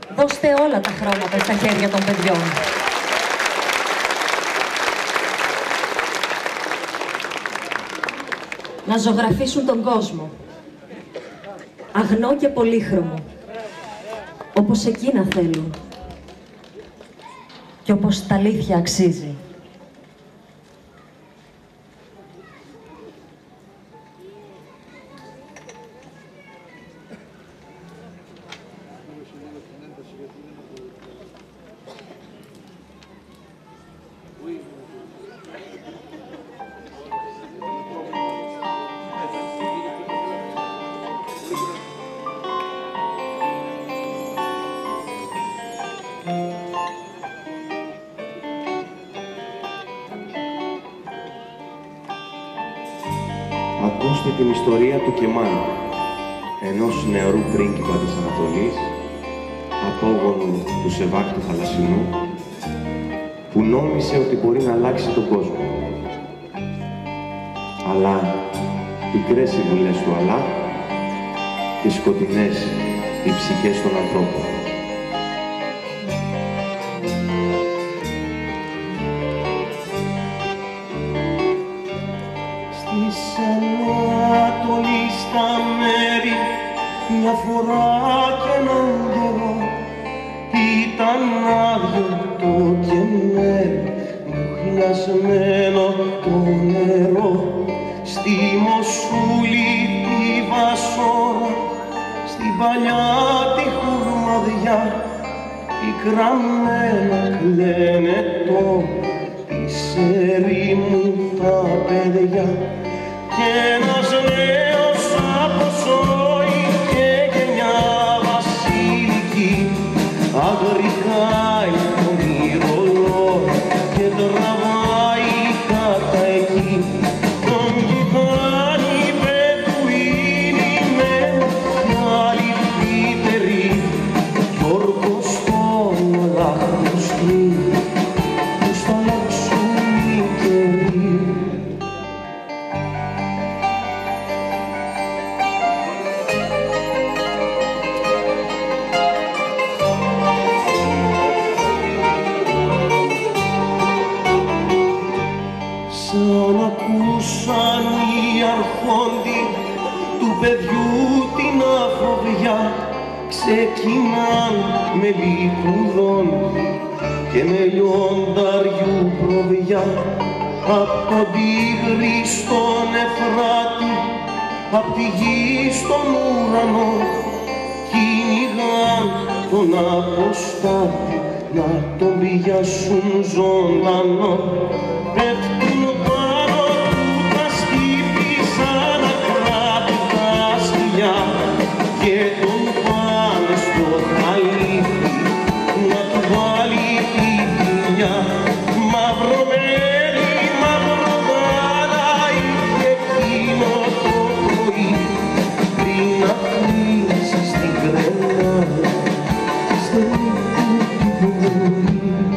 δώστε όλα τα χρώματα στα χέρια των παιδιών. Να ζωγραφίσουν τον κόσμο. Αγνό και πολύχρωμο. Όπως εκείνα θέλουν. Και όπως τα αλήθεια αξίζει. Ακούστε την ιστορία του Κεμάλ, ενός νεαρού πρίγκιπα της Ανατολής, απόγονου του Σεβάκ του Θαλασσινού, που νόμισε ότι μπορεί να αλλάξει τον κόσμο. Αλλά πικρές οι βουλές του Αλλάχ και σκοτεινές οι ψυχές των ανθρώπων. Της Ανατολής στα μέρη, μια φορά κι έναν καιρό, ήταν άδειο το κεμέρι, μουχλιασμένο το νερό. Στη Μοσούλη τη Βασόρα, στην παλιά τη χουρμαδιά, πικραμένα κλαίνε τώρα της ερήμου τα παιδιά. Κι ένας νέος από ζωή και γενιά βασιλική αγρικάει το μυρολό και τραβάει κατά εκεί. Τον κοιτάνει Μπεδουίνοι με μαλλιάλι πίτεροι κι όρκος στον λαχτωστή που στα αλλάξουν οι καιροί. Σαν ακούσαν οι αρχόντοι του παιδιού την αφοβιά, ξεκινάν με λικουδόν και με λιονταριού προβιά. Απ' τον Τίγρη στον Εφράτη, απ' τη γη στον ουρανό, κυνηγάν τον αποστάτη να τον πιάσουν ζωντανό. Πέφτουν πάνω του τα σκήπη σαν ακράτητα σκυλιά και τον πάνε στο χαλίφι να του βάλει τη δουλειά. Μαυρωμένη, μαυρογάλα είχε εκείνο το πρωί πριν να κλείσει στην κρεμάδα στενή του τη βολή.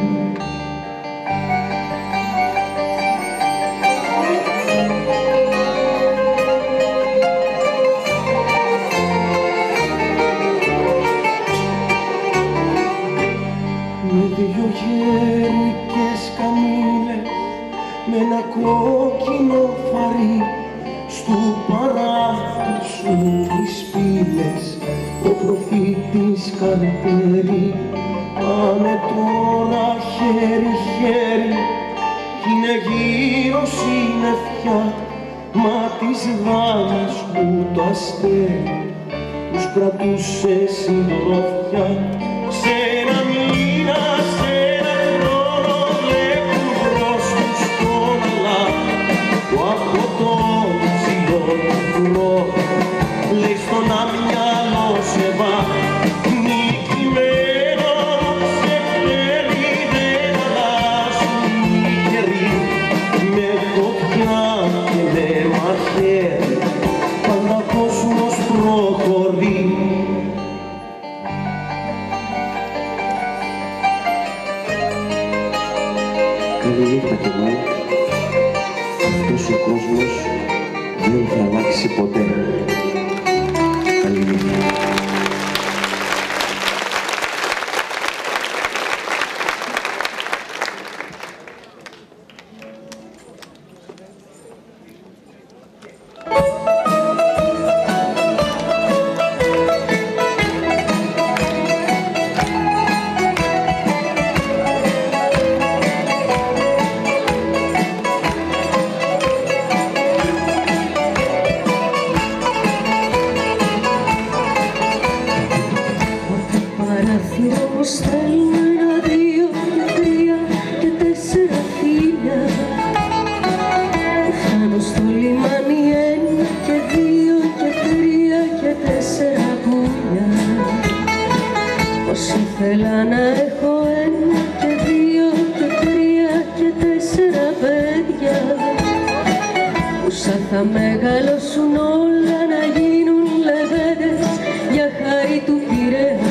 Με δυο γέρικες καμήλες, με ένα κόκκινο φαρί, στου παράθυρου σου τις πύλες, ο προφήτης καρτερεί. Πάνε τώρα χέρι-χέρι, κι είναι γύρω συννεφιά, μα τις δάμες που το αστέρι τους κρατούσε συντροφιά. Σε ένα μήνα, σε ένα χρόνο βλέπουν μπρος τους τον Αλλάχ, που από τον ψηλό του χρόνο λέει στον αμυαλό Σεβάκ, νικημένο σε φέρει δεν αλλάζουν οι καιροί, με φωτιά και με μαχαίρι πάντα κόσμος προχωρεί. Καληνύχτα Κεμάλ, αυτός ο κόσμος δεν θα αλλάξει ποτέ. Καληνύχτα. παράθυρο μου στέλνω 1, 2 και 3 και 4 φίλια. Φτάνω στο λιμάνι 1 και 2 και 3 και 4 πουλιά. Πως ήθελα να έχω 1 και 2 και 3 και 4 παιδιά, που σαν θα μεγαλώσουν όλα να γίνουν λεβέντες για χάρη του Πειραιά.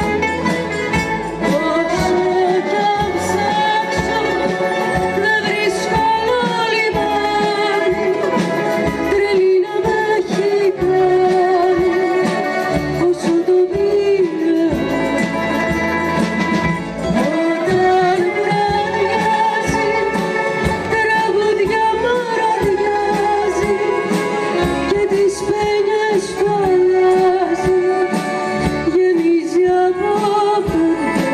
Όσο κι αν ψάξω δεν βρίσκω άλλο λιμάνι, τρελή να με έχει κάνει όσο το πήρε. Όταν βραδιάζει, τραγούδια μαραδιάζει και τις πένιες του αλλάζει, γεμίζει από παιδιά.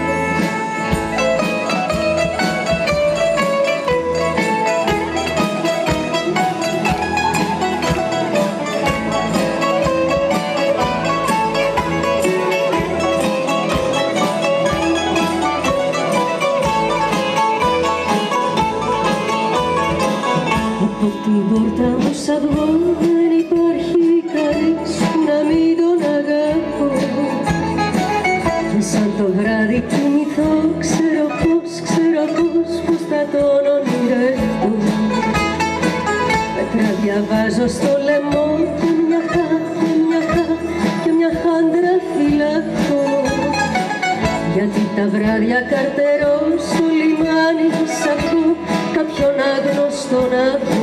Από την πόρτα μου σαν βγω δεν υπάρχει κανείς που να μην τον αγαπώ. Και σαν το βράδυ κοιμηθώ ξέρω πώς θα τον ονειρευτώ. Πέτρα διαβάζω στο λαιμό και μια χάντρα φυλακώ. Γιατί τα βράδια καρτερώ στο λιμάνι σ' ακούω κάποιον άγνωστο να βγω.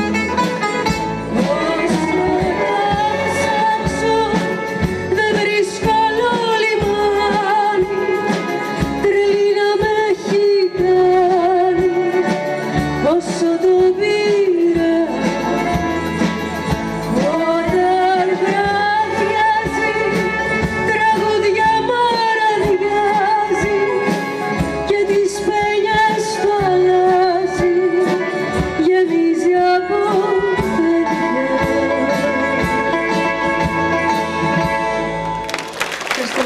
Όσο να ψάξω δεν βρίσκω άλλο λιμάνι, τρελή να με έχει κάνει όσο το πήρα. Όταν βραδιάζει, τραγούδια μαραδιάζει και τις πένιες του αλλάζει, γεμίζει από παιδιά. Ευχαριστώ.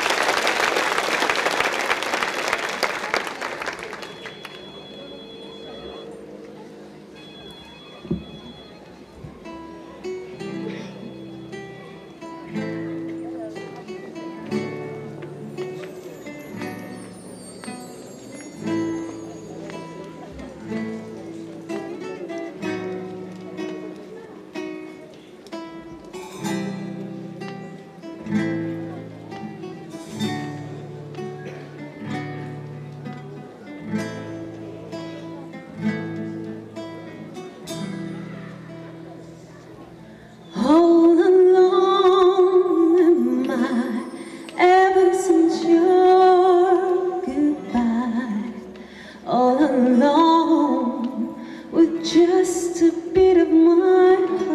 All alone in my ever since your goodbye, all alone with just a bit of my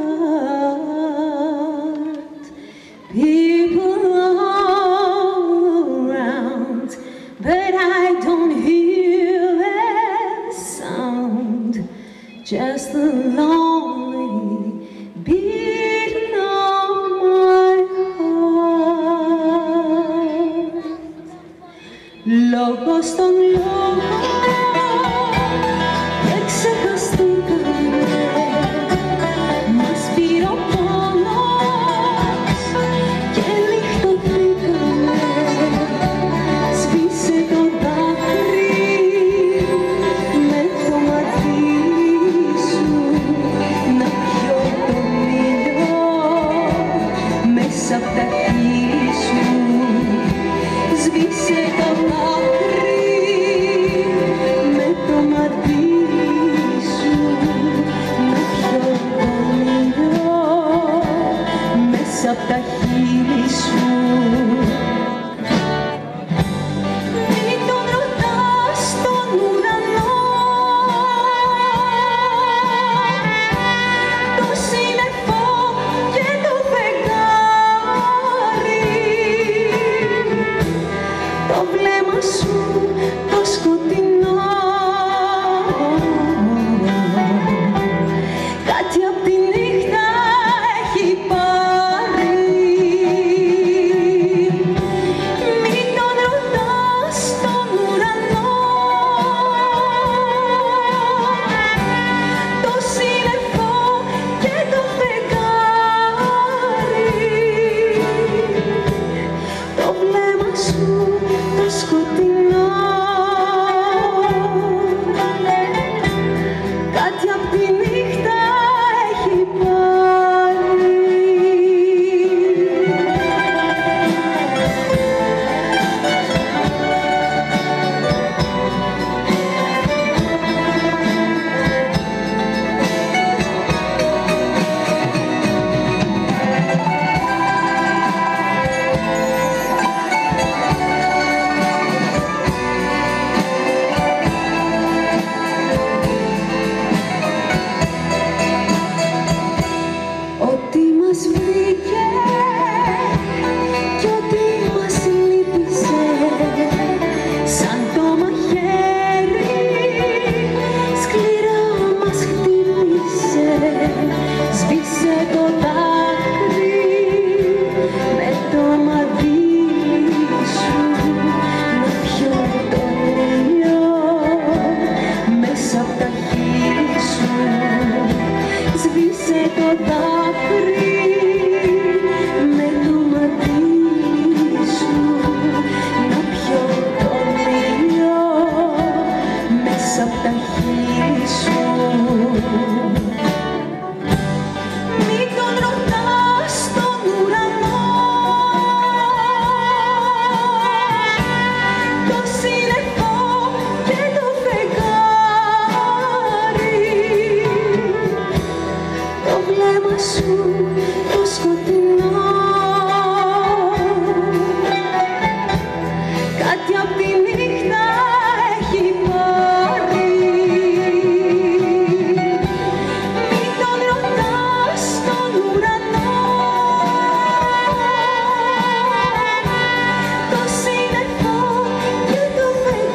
heart. People all around, but I don't hear their sound, just the lonely beating of my heart. Λόγος των λόγων εξεχαστήκαμε, μας πήρε ο πόνος και νυχτωθήκαμε. Σβήσε το δάκρυ με το μάτι σου, να πιω τον ήλιο μέσα απ' τα χείλη σου. Σβήσε το δάκρυ με το μάτι σου, να πιω τον ήλιο μέσα απ' τα χείλη σου. Μην τον ρωτάς τον ουρανό, το σύννεφο και το φεγγάρι, το βλέμμα σου σου το σκοτεινό, κάτι απ' τη νύχτα έχει πάρει. Ό,τι μας βρήκε κι ό,τι μας λύπησε, σαν το μαχαίρι σκληρά μας χτύπησε. Σβήσε το δάκρυ με το μαντίλι σου, να πιω τον ήλιο μέσα απ' τα χείλη σου. Σβήσε το δάκρυ με το μαντίλι σου, να πιω τον ήλιο μέσα απ' τα χείλη σου. Μην τον ρωτάς τον ουρανό, το σύννεφο και το φεγγάρι, το βλέμμα σου το σκοτεινό, κάτι απ' τη νύχτα έχει πάρει. Μην τον ρωτάς τον ουρανό, το σύννεφο και το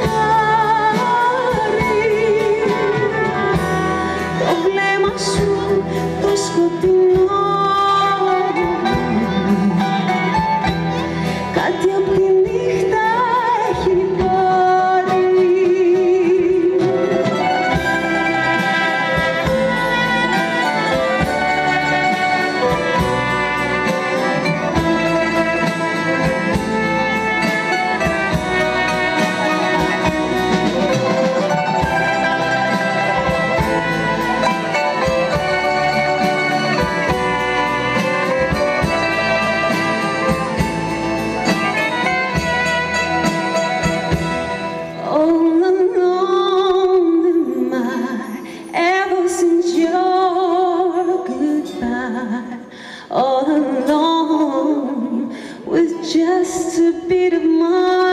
φεγγάρι, το βλέμμα σου το σκοτεινό, κάτι απ' τη νύχτα έχει πάρει. All alone in my ever since your goodbye, all alone with just a bit of my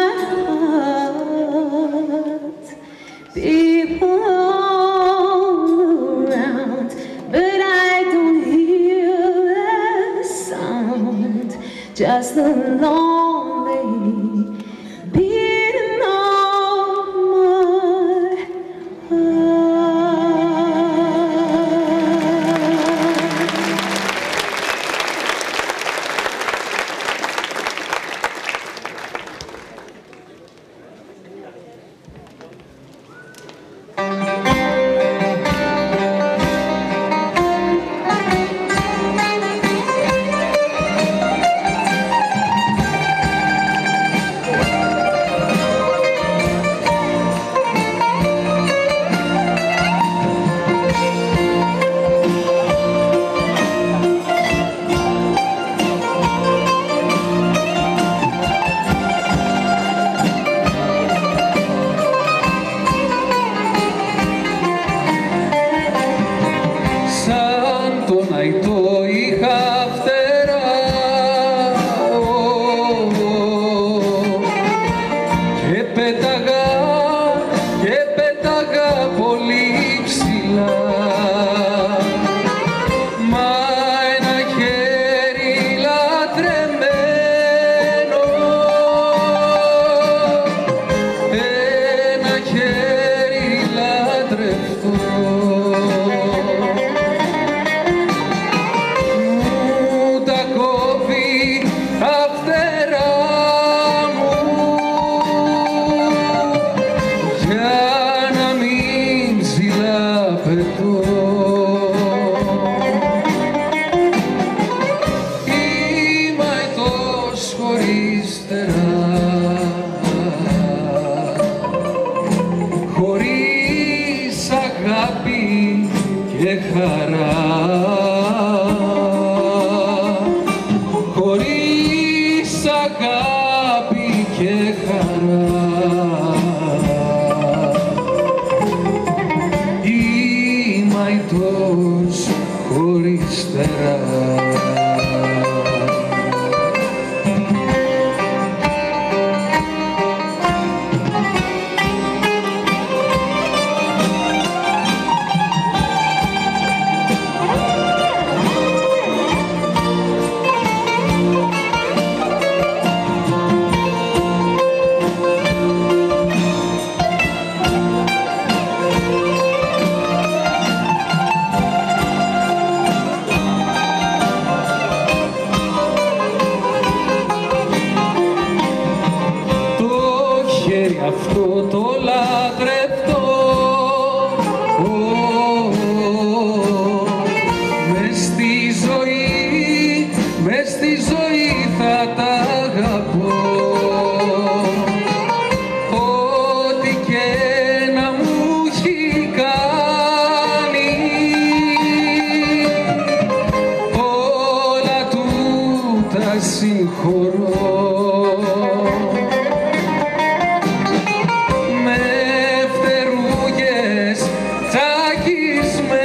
heart. People all around, but I don't hear a sound, just the lonely beating on my heart. αυτό το λατρευτό. Μες στη ζωή θα τα αγαπώ, ό,τι και να μου έχει κάνει, όλα του τα συγχωρώ. Με φτερούγες τσακισμένες,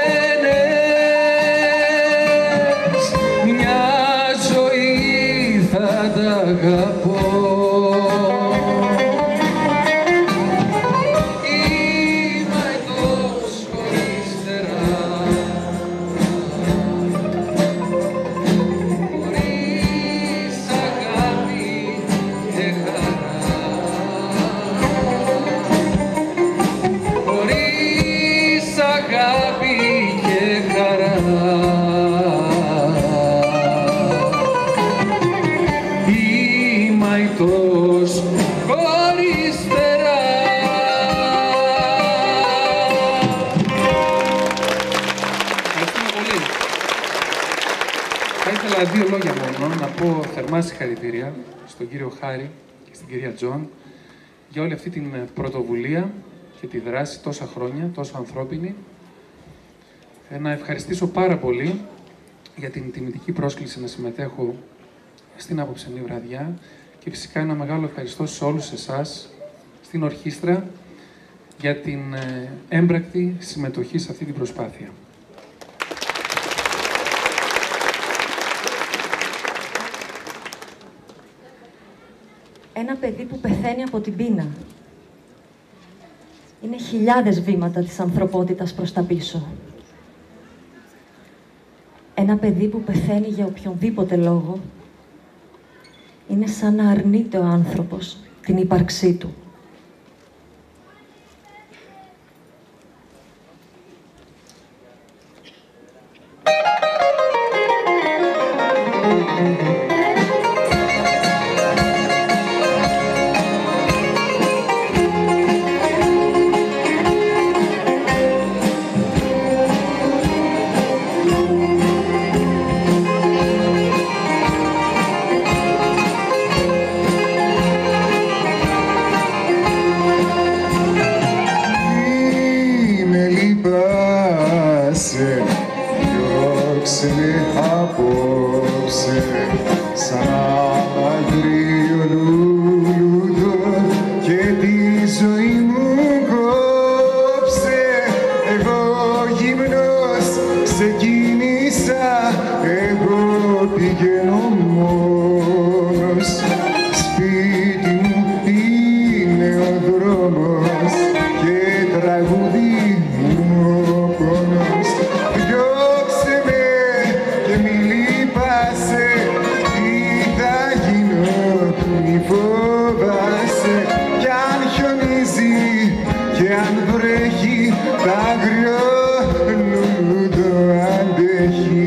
μια ζωή θα τα αγαπώ. Είμαι αητός χωρίς φτερά, χωρίς αγάπη και χαρά, χωρίς αγάπη και χαρά. Είμαι αητός χωρίς φτερά. Ευχαριστούμε πολύ. Θα ήθελα δύο λόγια μόνο να πω θερμά συγχαρητήρια στον κύριο Χάρη και στην κυρία Τζον για όλη αυτή την πρωτοβουλία και τη δράση τόσα χρόνια, τόσο ανθρώπινη. Να ευχαριστήσω πάρα πολύ για την τιμητική πρόσκληση να συμμετέχω στην απόψινή βραδιά και φυσικά ένα μεγάλο ευχαριστώ σε όλους εσάς, στην ορχήστρα, για την έμπρακτη συμμετοχή σε αυτή την προσπάθεια. Ένα παιδί που πεθαίνει από την πείνα. Είναι χιλιάδες βήματα της ανθρωπότητας προς τα πίσω. Ένα παιδί που πεθαίνει για οποιονδήποτε λόγο είναι σαν να αρνείται ο άνθρωπος την ύπαρξή του. Διώξε με απόψε σαν αγρίο λουλούδο και τη ζωή μου κόψε. Εγώ γυμνός ξεκίνησα, εγώ πηγαίνω μόνος. Σπίτι μου είναι ο δρόμος και τραγούδι μου ο πόνος. Διώξε με και μη λυπάσαι, τι θα γίνω μη φοβάσαι. Κι αν χιονίζει και αν βρέχει, τ' άγριο λουλούδο αντέχει.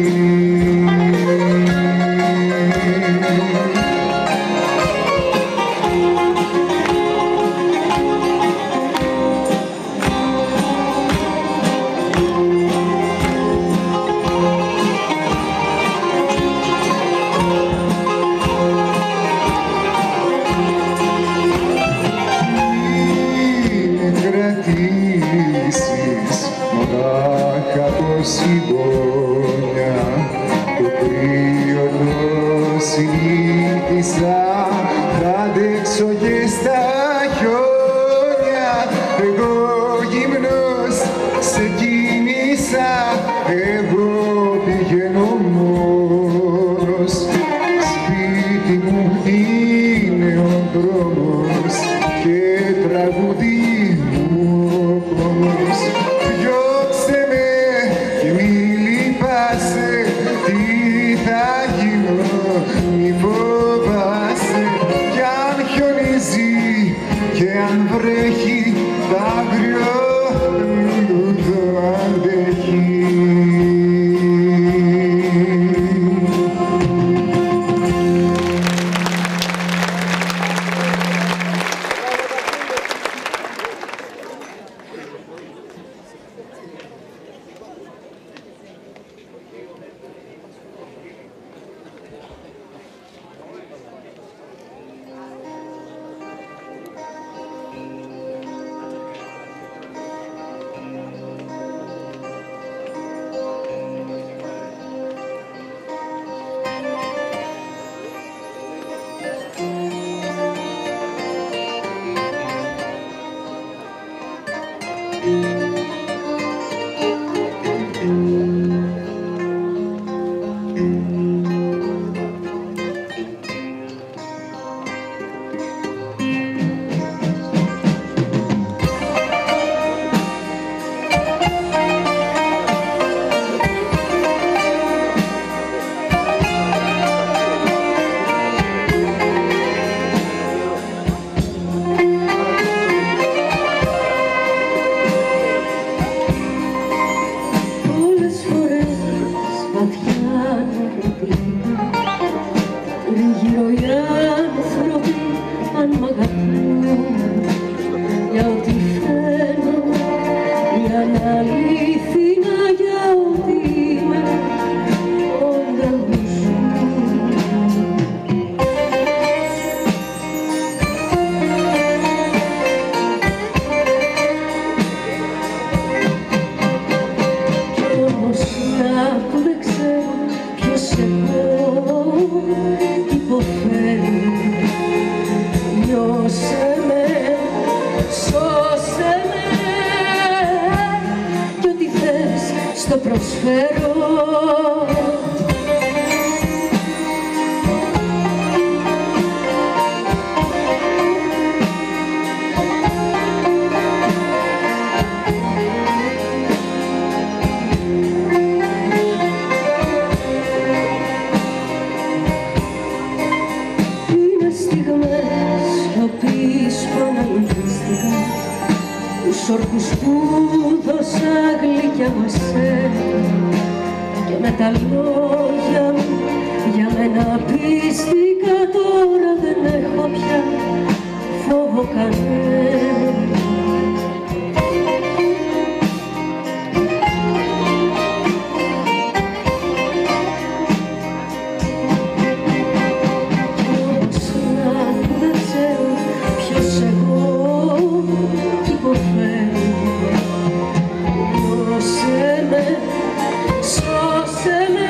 Μονάχα το συμπόνια, το κρύο το συνήθισα, θα αντέξω και στα χιόνια. Εγώ γυμνός ξεκίνησα, εγώ πηγαίνω μόνος. Σπίτι μου είναι ο δρόμος και τραγούδι μου ο πόνος. Διώξε με και μη λυπάσαι, τι θα γίνω μη φοβάσαι. Κι αν χιονίζει και αν βρέχει, τ' άγριο λουλούδο αντέχει. Νιώσε με, σώσε με κι ό,τι θες στο προσφέρω. Τους όρκους που δώσα γλυκιά μου εσένα και με τα λόγια μου για μένα πίστηκα, τώρα δεν έχω πια φόβο κανένα. Κι όμως να που δεν ξέρω ποιος εγώ κι υποφέρω. Νιώσε με, σώσε με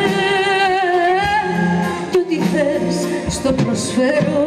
κι ό,τι θες στο προσφέρω.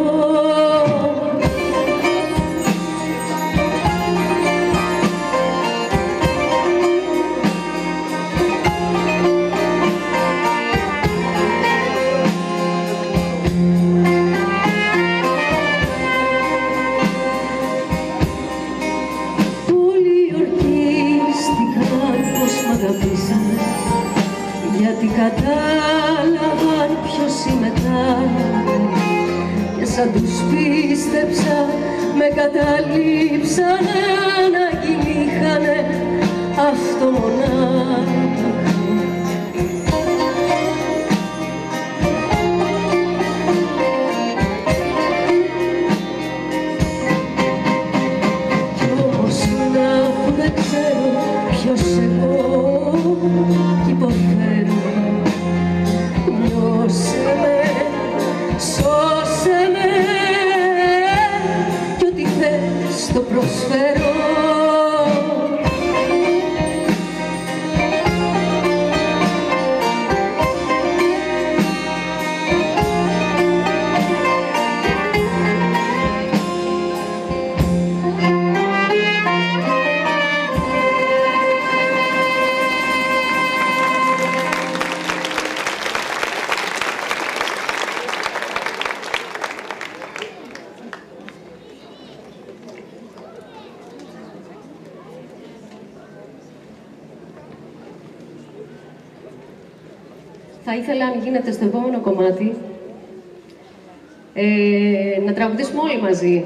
Γιατί κατάλαβαν ποιος είμαι τάχα και σαν τους πίστεψα με καταλήψανε, ανάγκη είχανε αυτό μονάχα. Κι όμως να που δεν ξέρω ποιος εγώ κι υποφέρω. Νιώσε με, σώσε με κι ό,τι θες το προσφέρω. Θα ήθελα, αν γίνεται, στο επόμενο κομμάτι, να τραγουδήσουμε όλοι μαζί.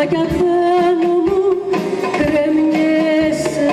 μα κι απάνω μου κρέμιεσαι.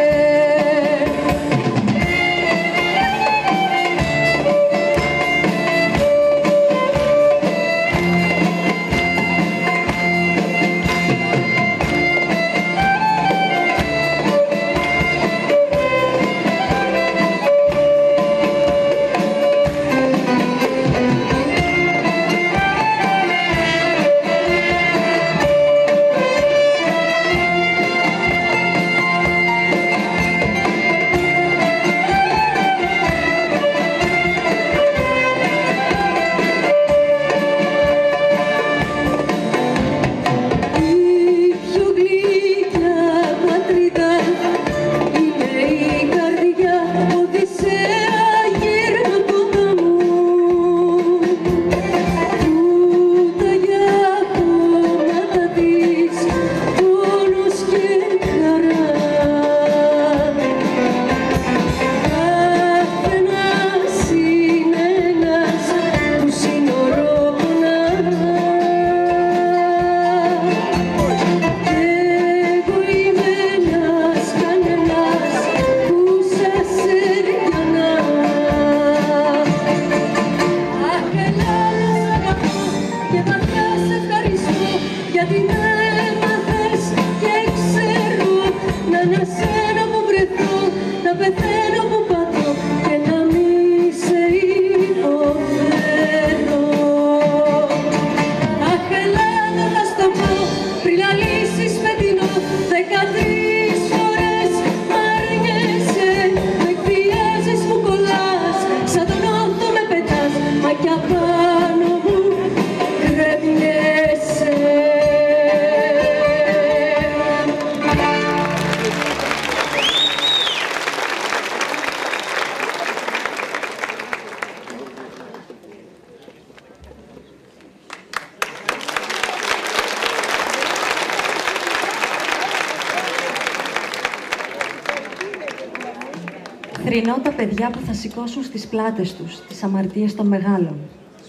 Θρηνώ τα παιδιά που θα σηκώσουν στις πλάτες τους τις αμαρτίες των μεγάλων,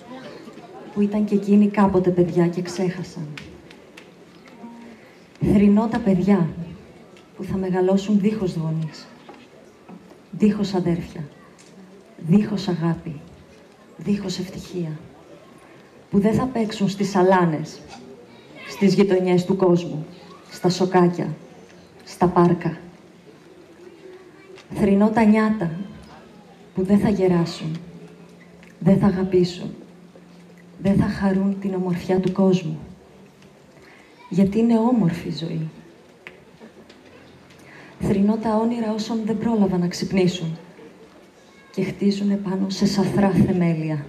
που ήταν και εκείνοι κάποτε παιδιά και ξέχασαν. Θρηνώ τα παιδιά που θα μεγαλώσουν δίχως γονείς, δίχως αδέρφια, δίχως αγάπη, δίχως ευτυχία, που δεν θα παίξουν στις σαλάνες, στις γειτονιές του κόσμου, στα σοκάκια, στα πάρκα. Θρηνώ τα νιάτα που δεν θα γεράσουν, δεν θα αγαπήσουν, δεν θα χαρούν την ομορφιά του κόσμου, γιατί είναι όμορφη η ζωή. Θρηνώ τα όνειρα όσων δεν πρόλαβαν να ξυπνήσουν και χτίζουν πάνω σε σαθρά θεμέλια.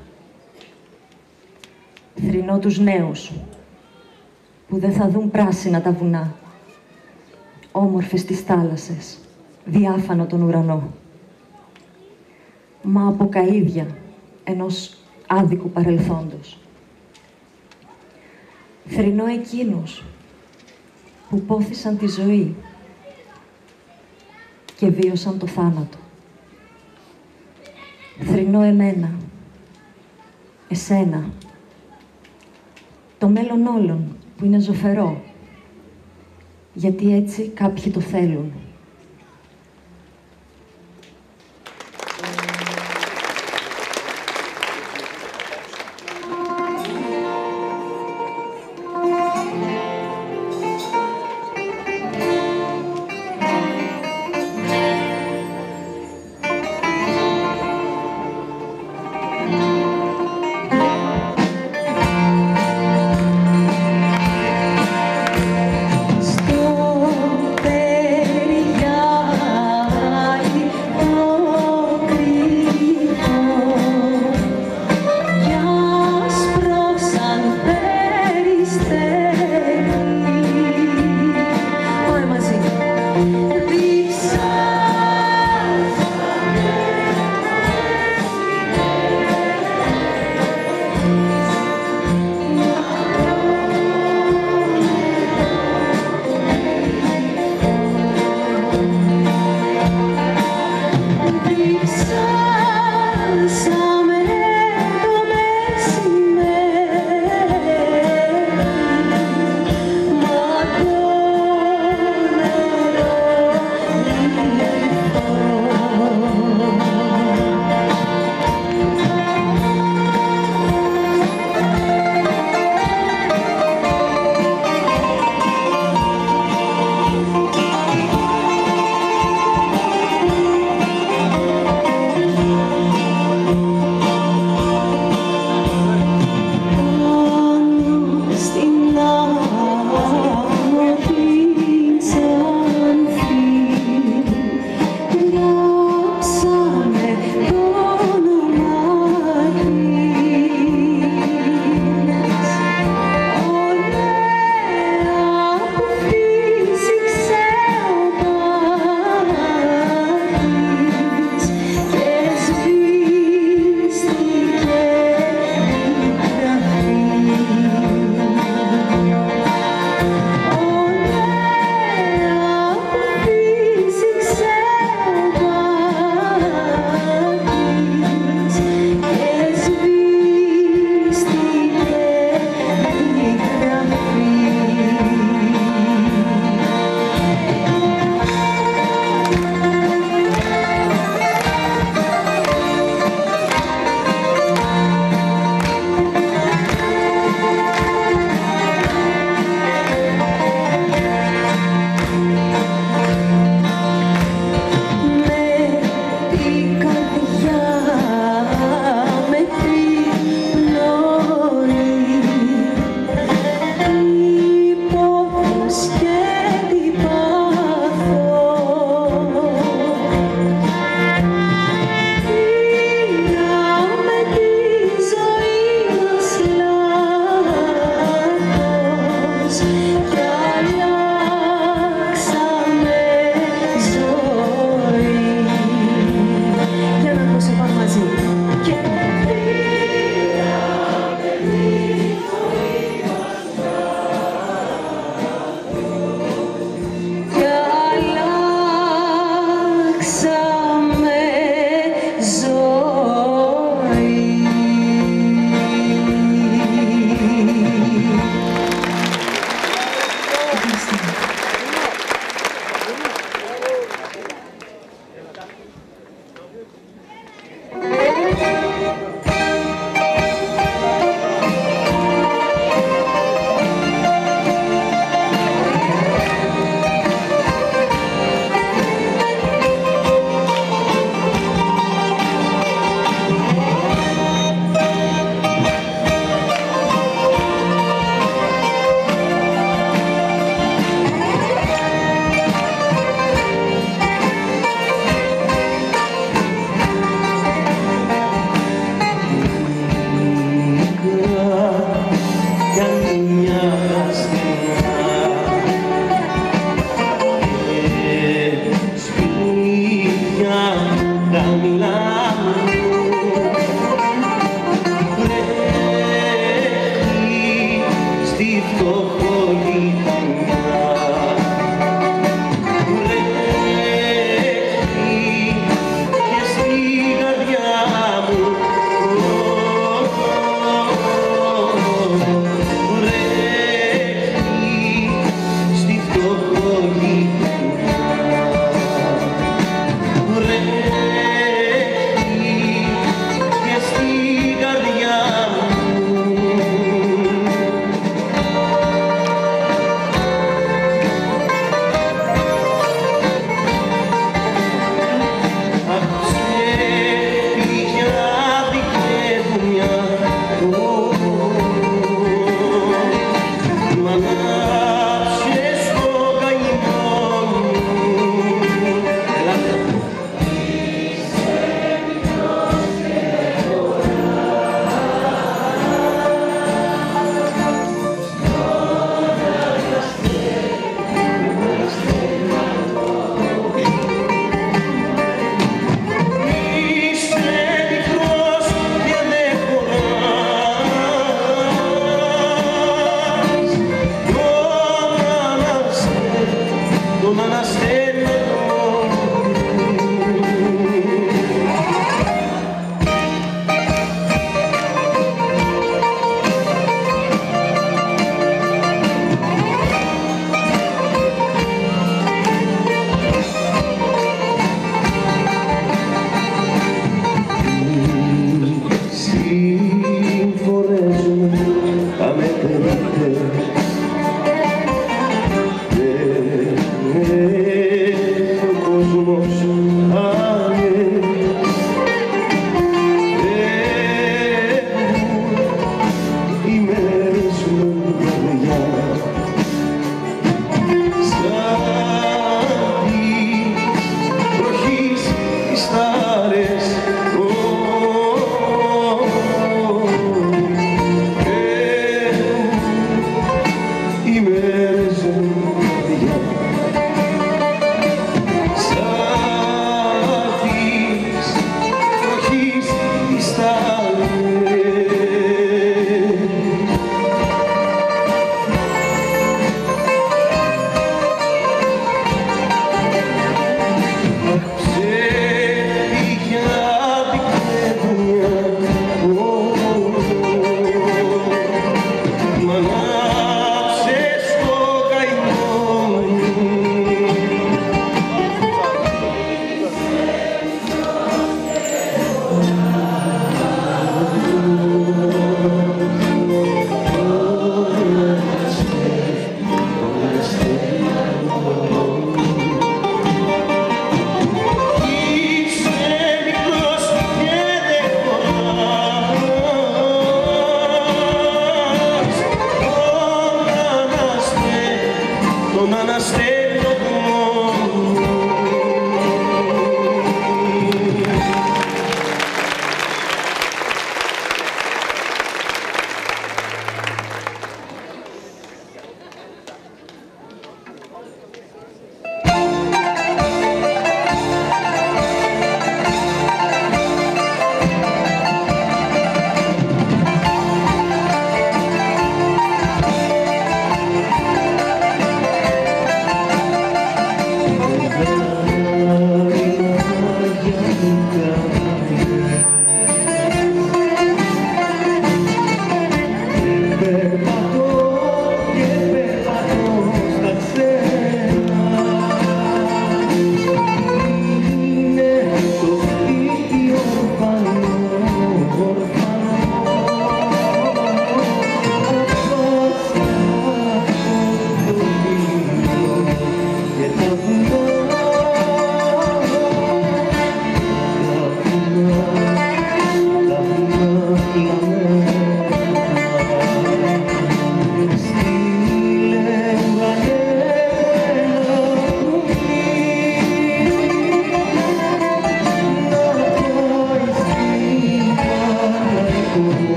Θρηνώ τους νέους που δεν θα δουν πράσινα τα βουνά, όμορφες τις θάλασσες, διάφανο τον ουρανό, μα από καΐδια ενός άδικου παρελθόντος. Θρηνώ εκείνους που πόθησαν τη ζωή και βίωσαν το θάνατο. Θρηνώ εμένα, εσένα, το μέλλον όλων που είναι ζωφερό, γιατί έτσι κάποιοι το θέλουν. Στο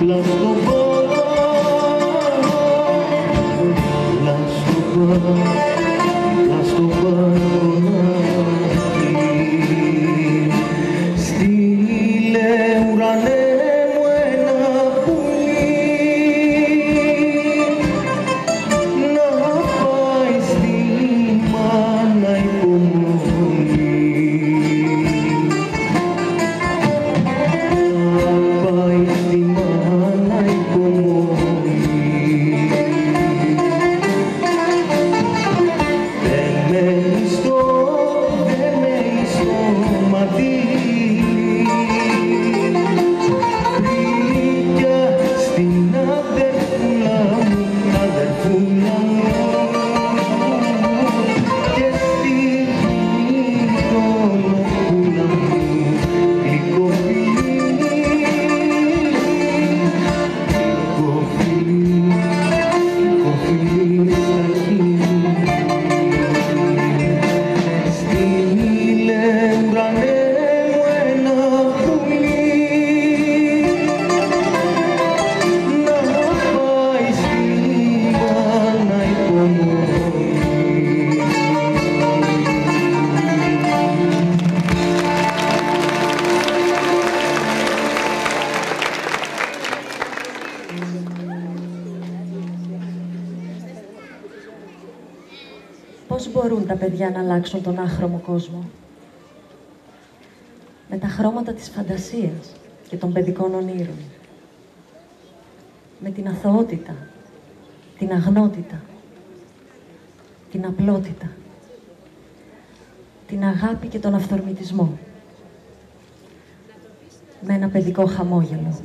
Πώς μπορούν τα παιδιά να αλλάξουν τον άχρωμο κόσμο? Με τα χρώματα της φαντασίας και των παιδικών ονείρων. Με την αθωότητα, την αγνότητα, την απλότητα, την αγάπη και τον αυθορμητισμό. Με ένα παιδικό χαμόγελο.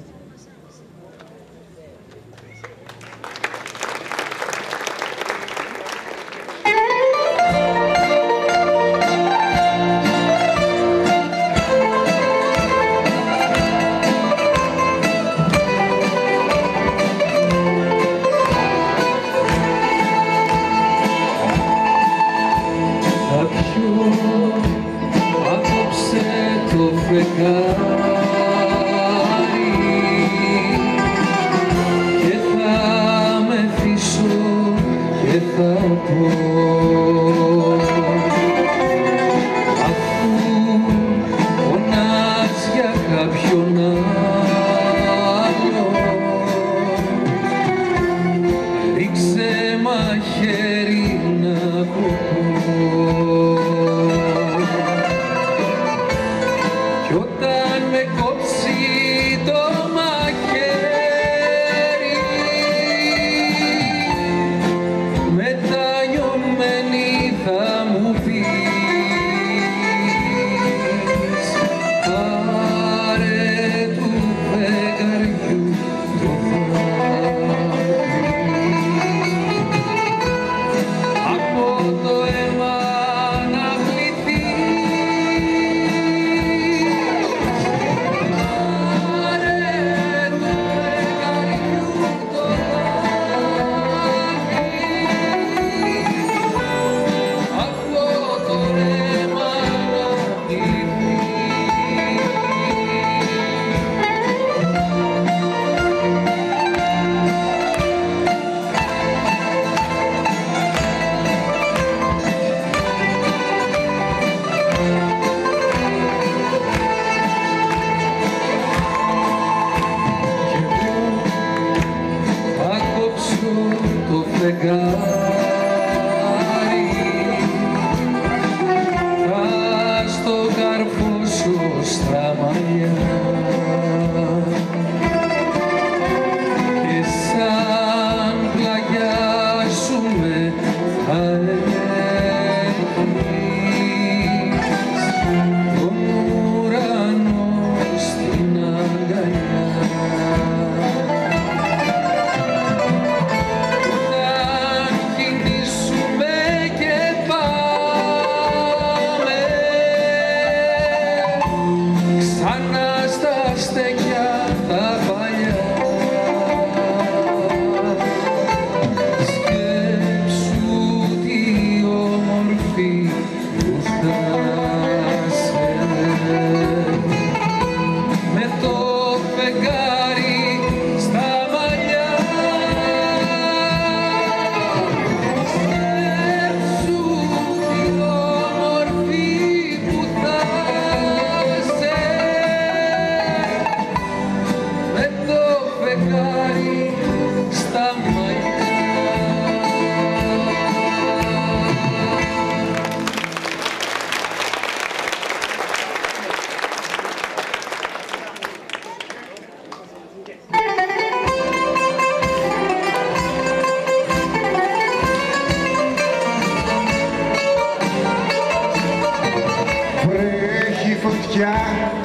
Απόψε το φεγγάρι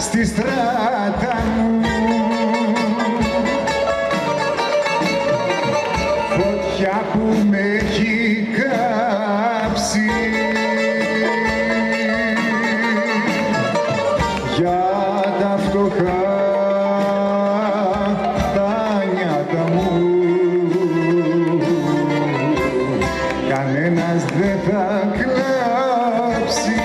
στη στράτα μου. Φωτιά που με έχει κάψει για τα φτωχά τα νιάτα μου. Κανένας δεν θα κλάψει.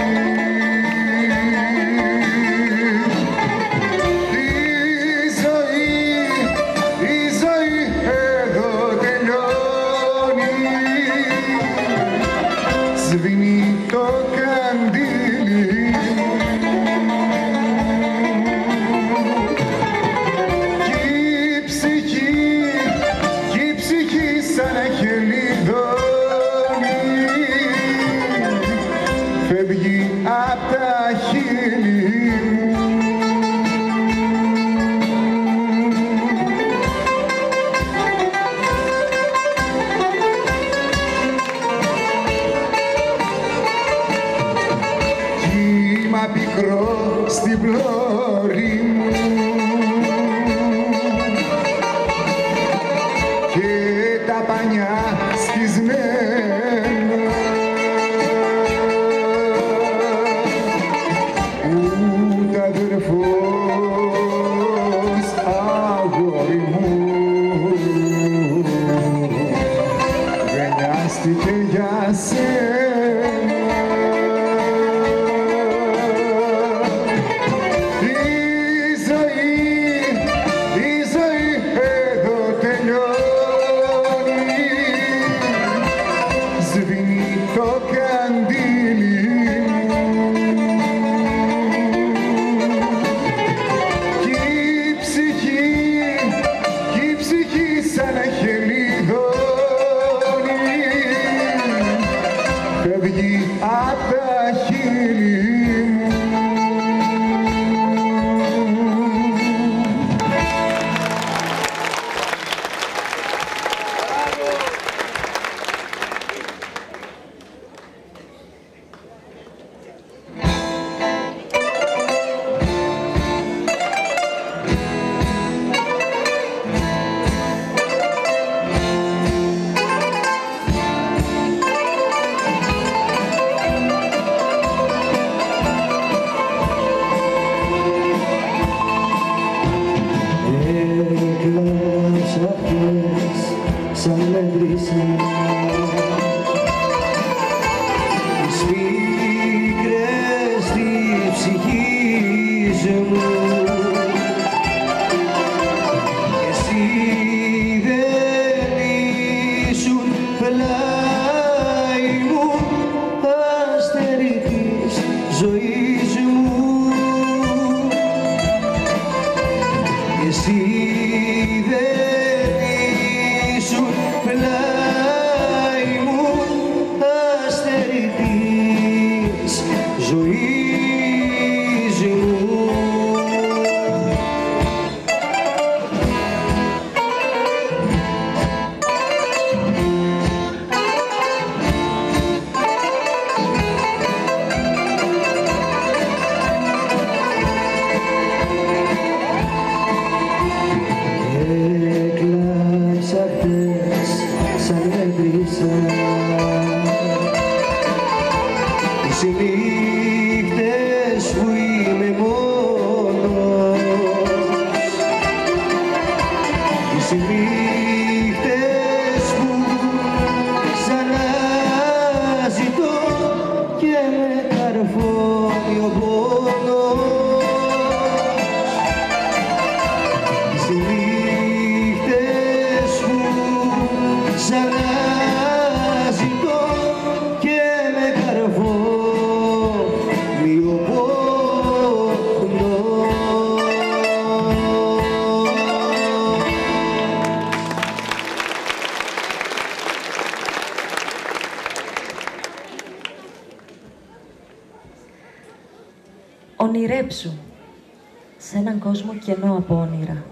Η ζωή εδώ τελειώνει. Σβήνει το καντήλι κι η ψυχή σαν να χελιδώνει. Φεύγει απ' τα χείλη μου. Κύμα πικρό στην πλώρη μου και τα πανιά σκισμένα. Ούτε αδερφός αγόρι μου δεν νοιάστηκε για σένα. Η ζωή εδώ τελειώνει. Σβήνει το καντήλι μου κι η ψυχή σαν να χελιδώνει. Φεύγει απ' τα χείλη μου. Έκλαψα χθες σαν μέτρησαν τις πίκρες της ψυχής μου. Εσύ δεν ήσουν πλάι μου, αστέρι της ζωής μου. Εσύ δεν ήσουν πλάι μου, αστέρι της ζωής μου. Έκλαψα χθες σαν μέτρησα τις νύχτες που είμαι μόνος, τις νύχτες που ξαναζητώ και με καρφώνει ο πόνος. Τις νύχτες που ξαναζητώ και με καρφώνει ο πόνος. Ονειρέψου σε έναν κόσμο κενό από όνειρα.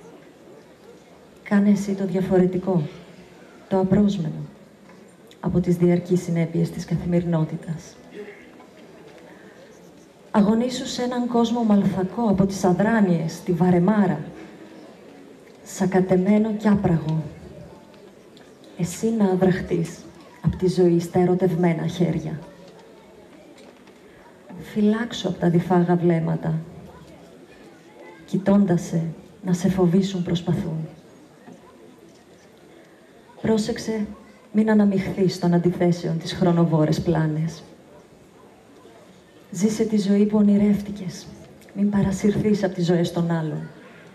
Κάνε εσύ το διαφορετικό, το απρόσμενο, από τις διαρκείς συνέπειες της καθημερινότητας. Αγωνίσου σε έναν κόσμο μαλθακό από τις αδράνειες, τη βαρεμάρα, σακατεμένο κι άπραγο. Εσύ να αδραχτείς απ' τη ζωή στα ερωτευμένα χέρια. Φυλάξου απ' τα διφάγα βλέμματα, κοιτώντας σε, να σε φοβήσουν προσπαθούν. Πρόσεξε μην αναμειχθείς των αντιθέσεων τις χρονοβόρες πλάνες. Ζήσε τη ζωή που ονειρεύτηκες. Μην παρασυρθείς από τις ζωές των άλλων.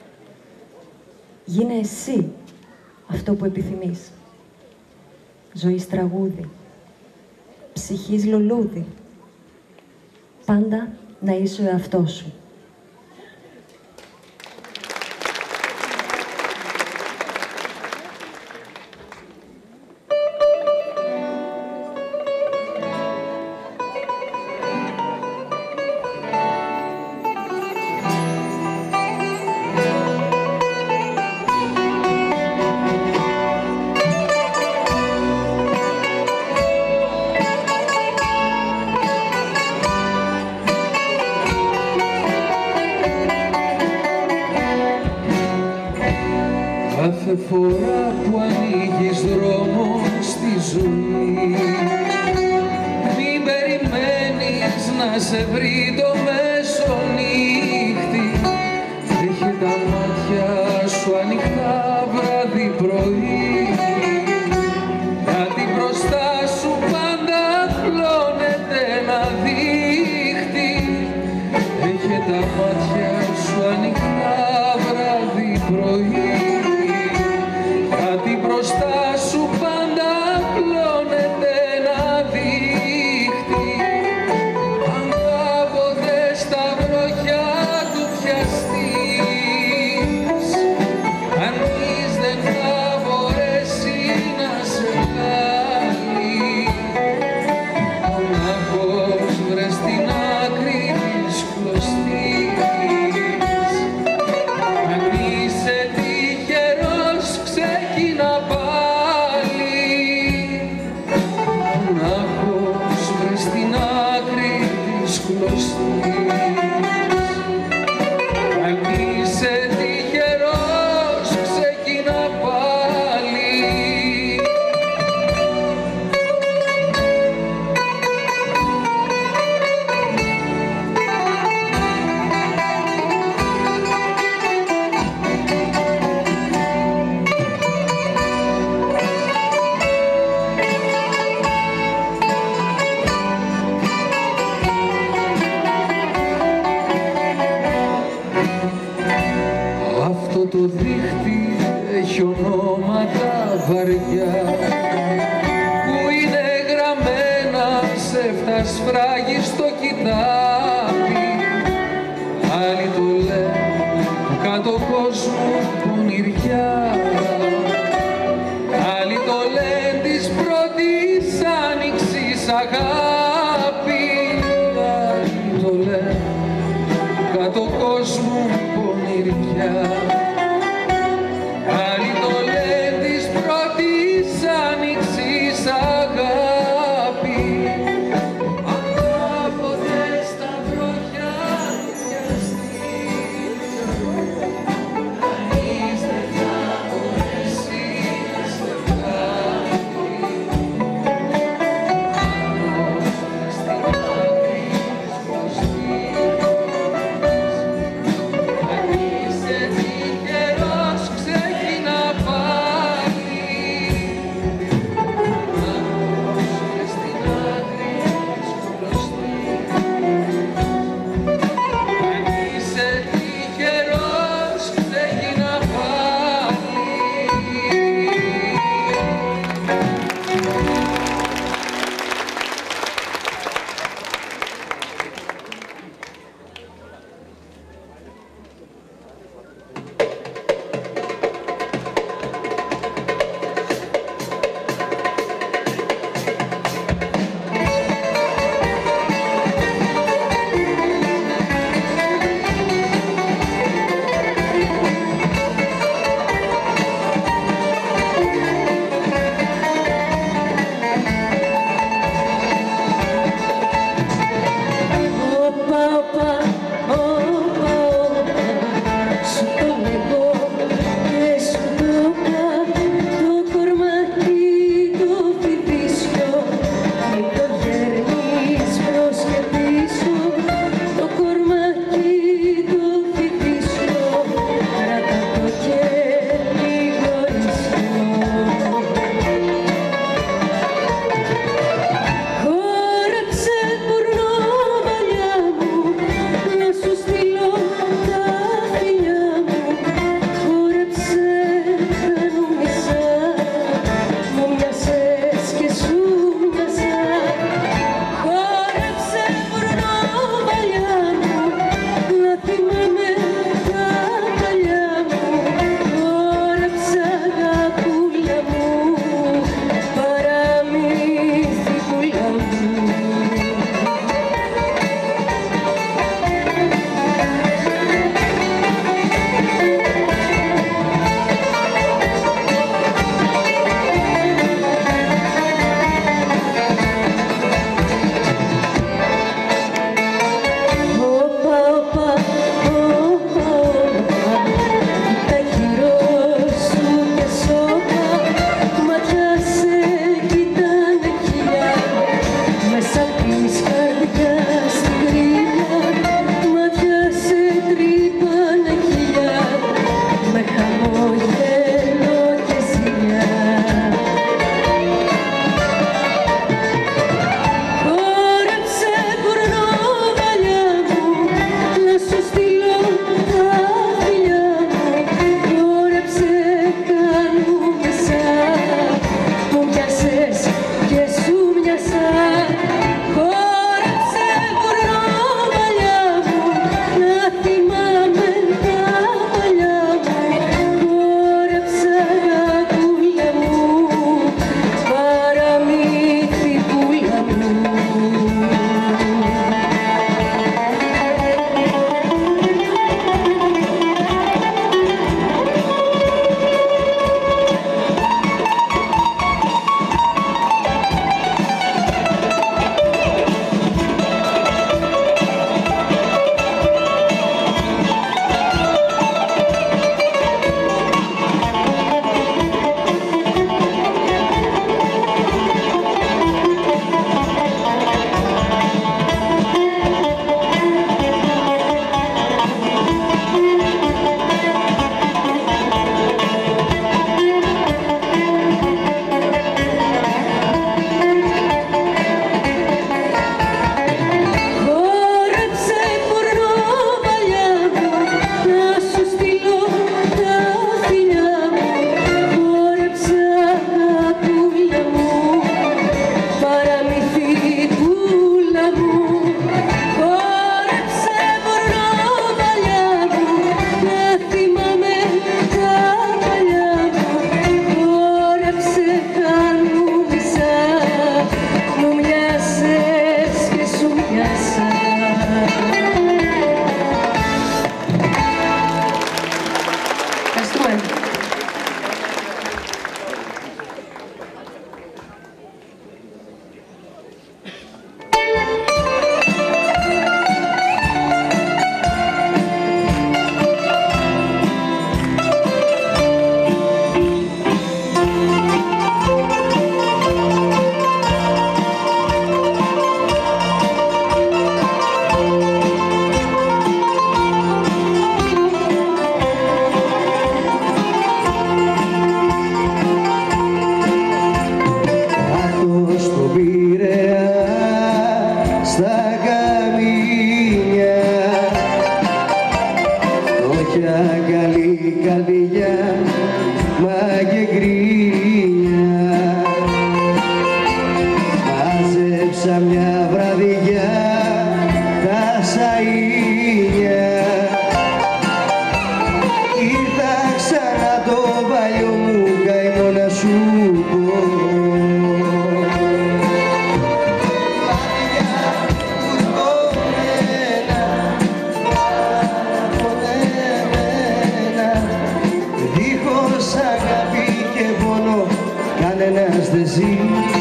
Γίνε εσύ αυτό που επιθυμείς. Ζωής τραγούδι, ψυχής λουλούδι. Πάντα να είσαι ο εαυτός σου. Κάθε φορά που ανοίγεις δρόμο στη ζωή, μην περιμένεις να σε βρει το μεσονύχτη. Έχει τα μάτια σου ανοιχτά βράδυ πρωί, γιατί μπροστά σου πάντα απλώνεται ένα δίχτυ. Έχει τα μάτια σου ανοιχτά βράδυ πρωί, μπροστά σου πάντα απλώνεται ένα δίχτυ. Αν κάποτε στα βροχιά του πιαστείς, κανείς δεν θα μπορέσει να σε βγάλει. Μονάχος βρες την άκρη της κλωστής. Αν είσαι τυχερός ξεκινά πάλι. Μονάχος βρες στην άκρη της κλωστής. Αν είσαι τυχερός ξεκινά πάλι. Αυτό το δίχτυ έχει ονόματα βαριά που είναι γραμμένα σε φτασφράγιστο κοιτάπι. Άλλοι το λένε του κάτω κόσμου πονηριά, άλλοι το λένε της πρώτης άνοιξης αγάπη. Άλλοι το λένε του κάτω κόσμου πονηριά, άλλοι το λένε της πρώτης άνοιξης αγάπη. Αν κάποτε στα βροχιά πιαστείς, κανείς δεν θα σου πω. Δίχως αγάπη και πόνο κανένας δεν ζει.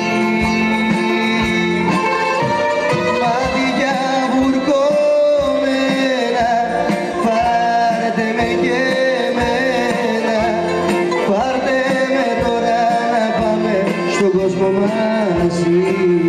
Μάτια βουρκωμένα, πάρτε με και εμένα, πάρτε με τώρα να πάμε στον κόσμο μαζί.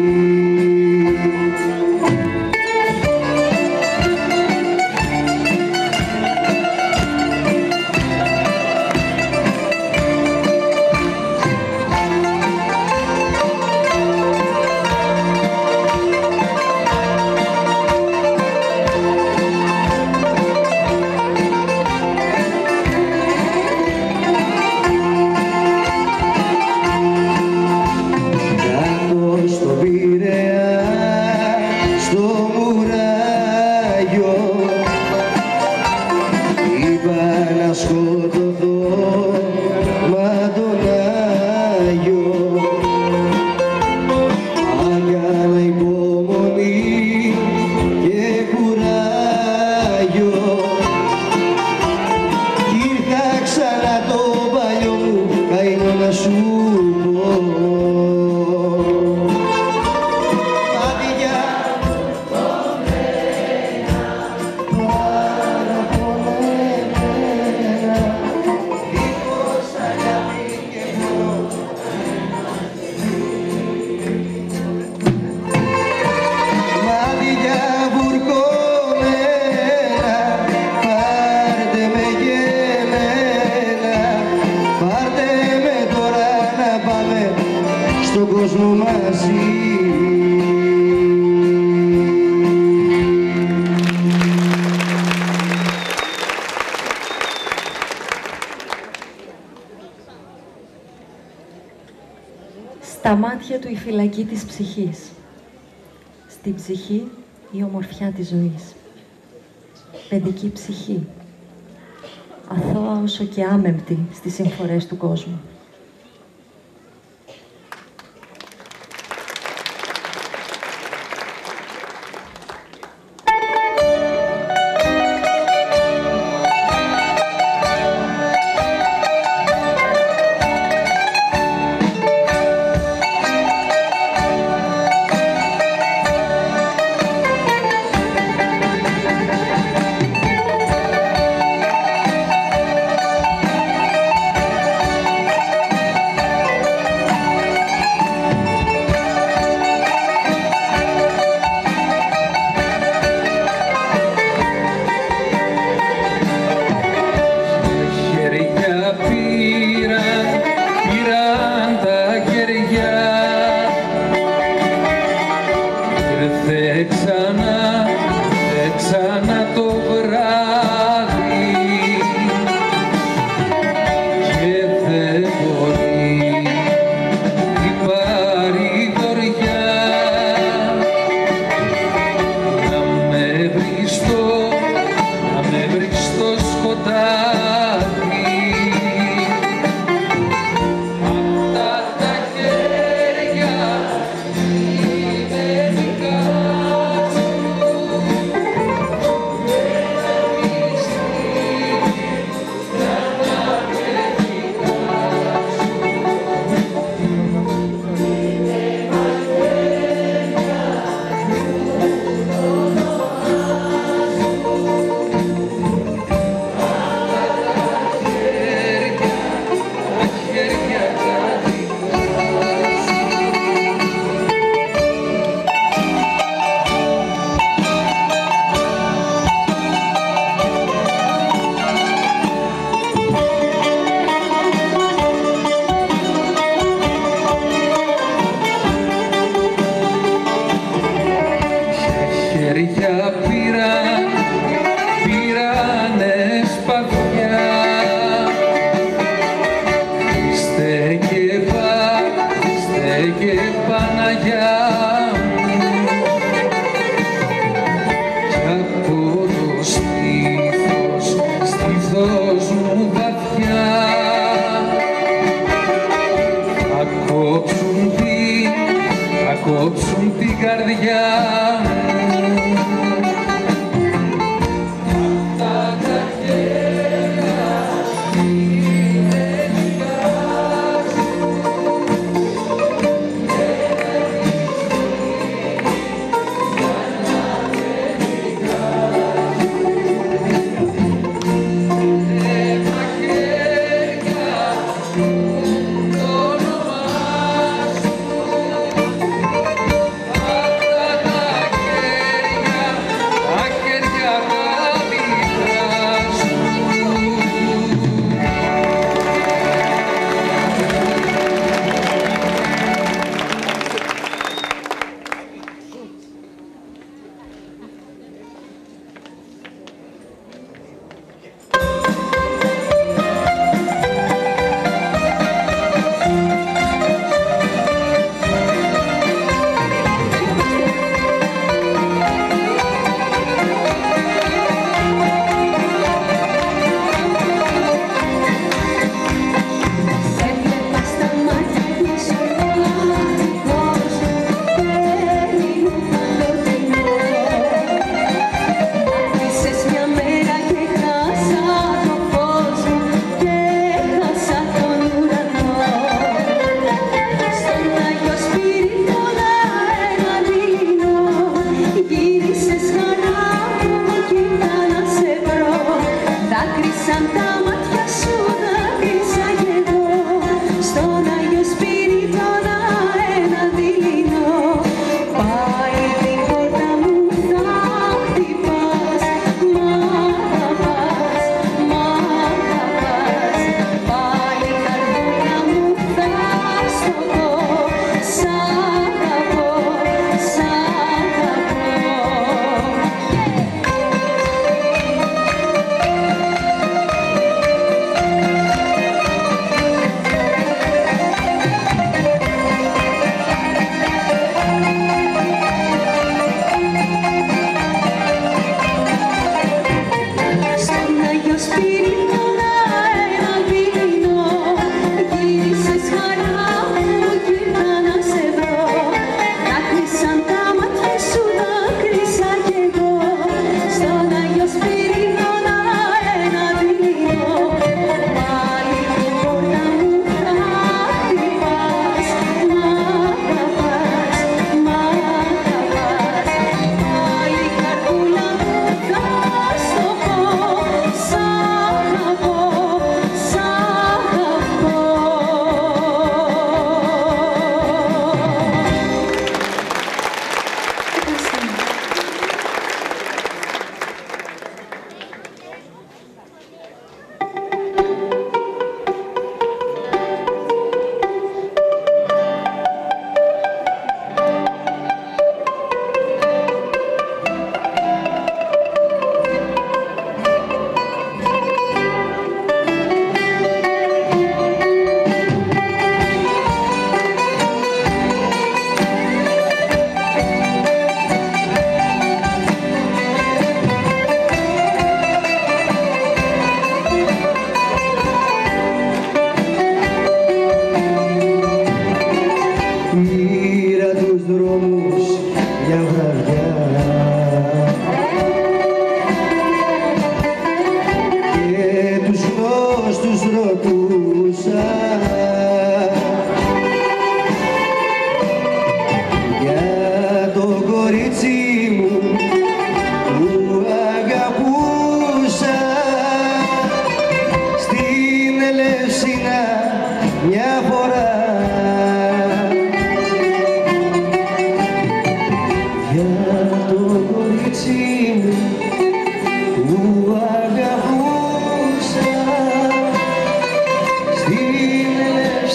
Στον κόσμο μαζί. Στα μάτια του η φυλακή της ψυχής, στην ψυχή η ομορφιά της ζωής. Παιδική ψυχή, αθώα όσο και άμεμπτη στις συμφορές του κόσμου.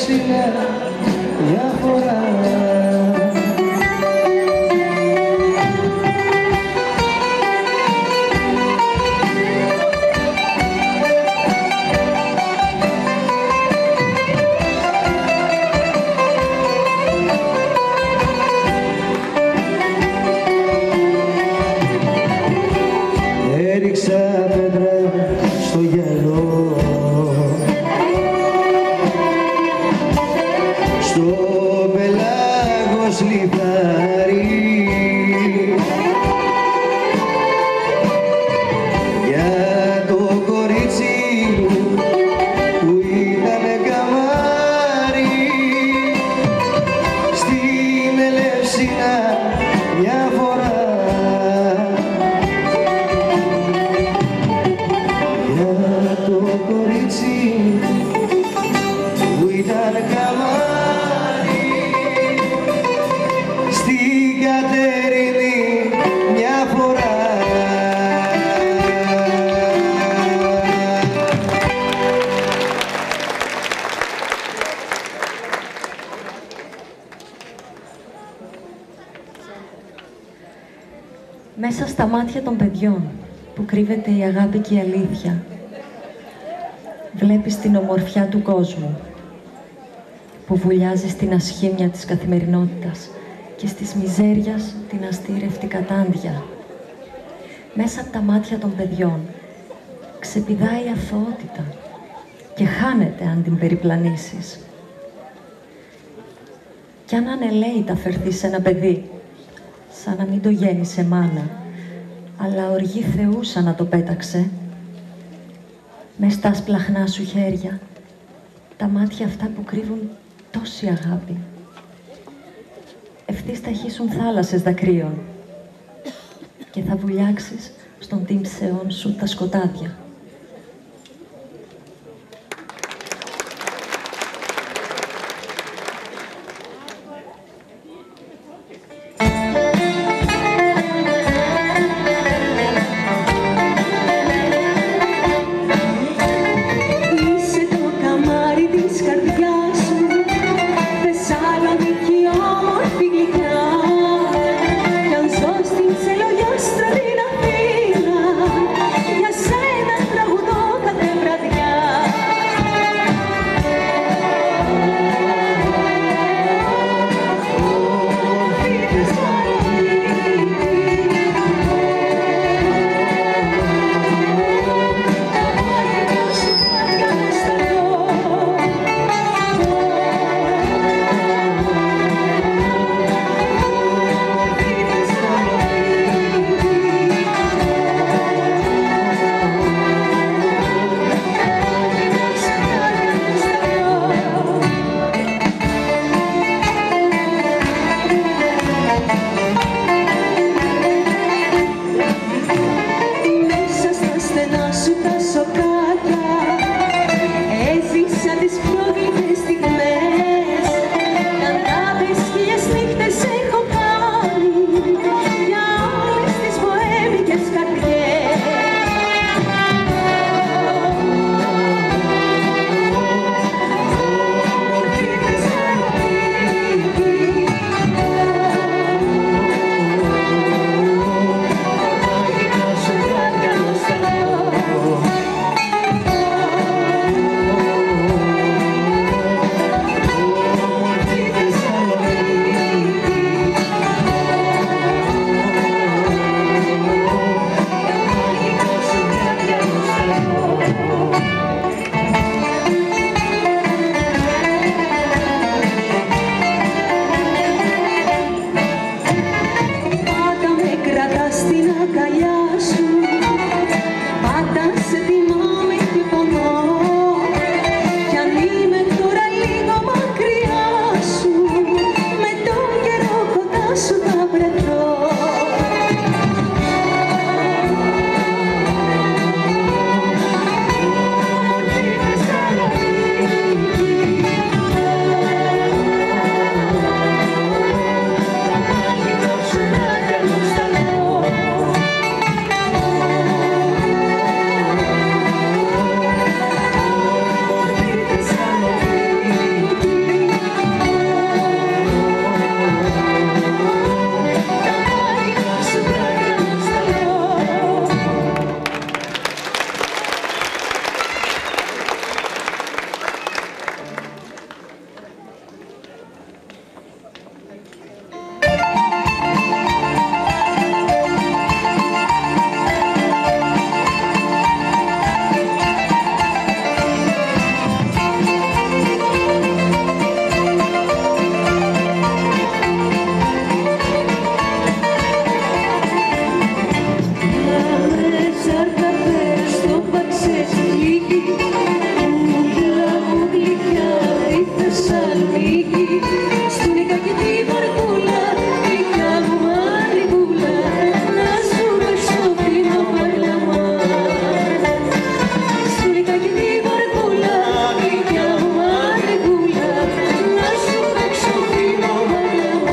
Ελευσίνα μια φορά. Έριξα πέτρα στο γυαλό, στο πελάγος λιθάρι, για το κορίτσι που ήταν καμάρι. Στην Ελευσίνα μια φορά, το κορίτσι που ήταν καμάρι. Στην Κατερίνη μια φορά. Μέσα στα μάτια των παιδιών που κρύβεται η αγάπη και η αλήθεια, βλέπεις την ομορφιά του κόσμου που βουλιάζει στην ασχήμια της καθημερινότητας και στις μιζέριας την αστήρευτη κατάντια. Μέσα από τα μάτια των παιδιών ξεπηδάει η αθωότητα και χάνεται αν την περιπλανήσεις. Κι αν ανελαίητα φερθείς σε ένα παιδί, σαν να μην το γέννησε μάνα, αλλά οργή Θεού σαν να το πέταξε, μες στα σπλαχνά σου χέρια, τα μάτια αυτά που κρύβουν τόση αγάπη, ευθύς θα χύσουν θάλασσες δακρύων και θα βουλιάξεις στον τύμψεόν σου τα σκοτάδια. Στην ξελογιάστρα την Αθήνα, για σένα Θεσσαλονίκη, στην Νίκα και τη Βαρκούλα, γλυκιά μου μαριγούλα, να σου παίξω φίνο παγλαμά. Στην Νίκα και τη Βαρκούλα, γλυκιά μου μαριγούλα, να σου παίξω φίνο παγλαμά.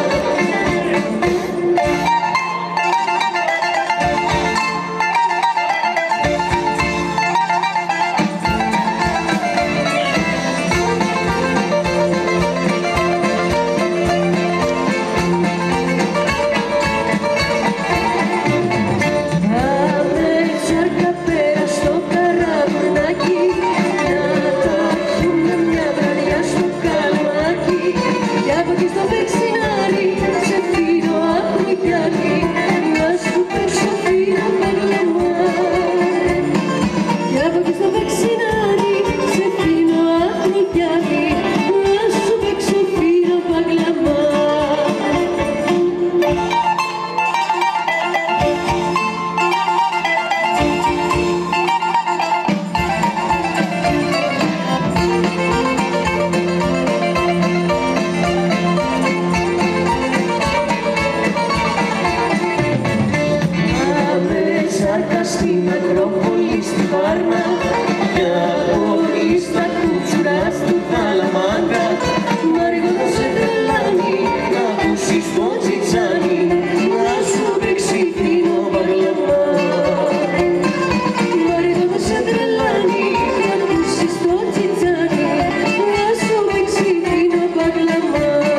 Στην Ακρόπολη, στη Βάρνα, για πολύ στα κούτσουρα, στην Καλαμάκα. Μαριγότα σε τρελάνει, να ακούσεις το τσιτσάνι, να σου παίξει φίνο παγλαμά. Μαριγότα σε τρελάνει, να ακούσεις το τσιτσάνι, να σου παίξει φίνο παγλαμά.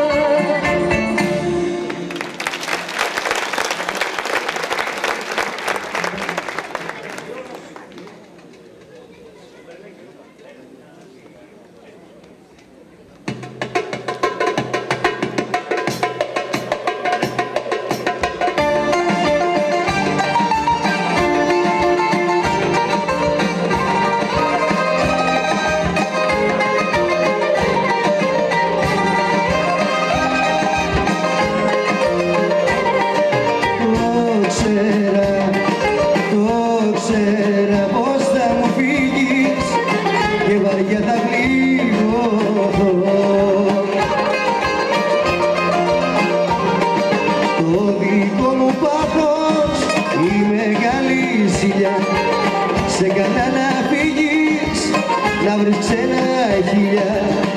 Σε καλά να φύγεις, να βρεις ξένα χιλιά.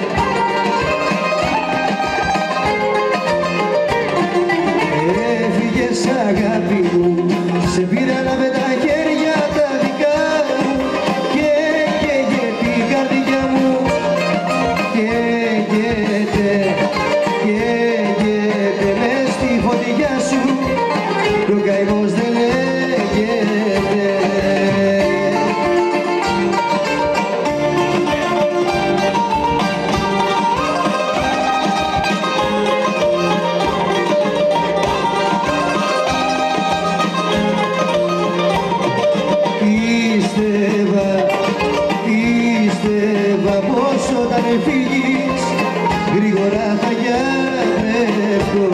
Έφυγες αγάπη μου, σε πήρανα με τα χέρια τα δικά μου, και καίγεται η καρδιά μου, καίγεται μες στη φωτιά σου, και ο καημός δεν λέγεται. Πίστευα πως όταν φύγεις γρήγορα θα γιανευτώ.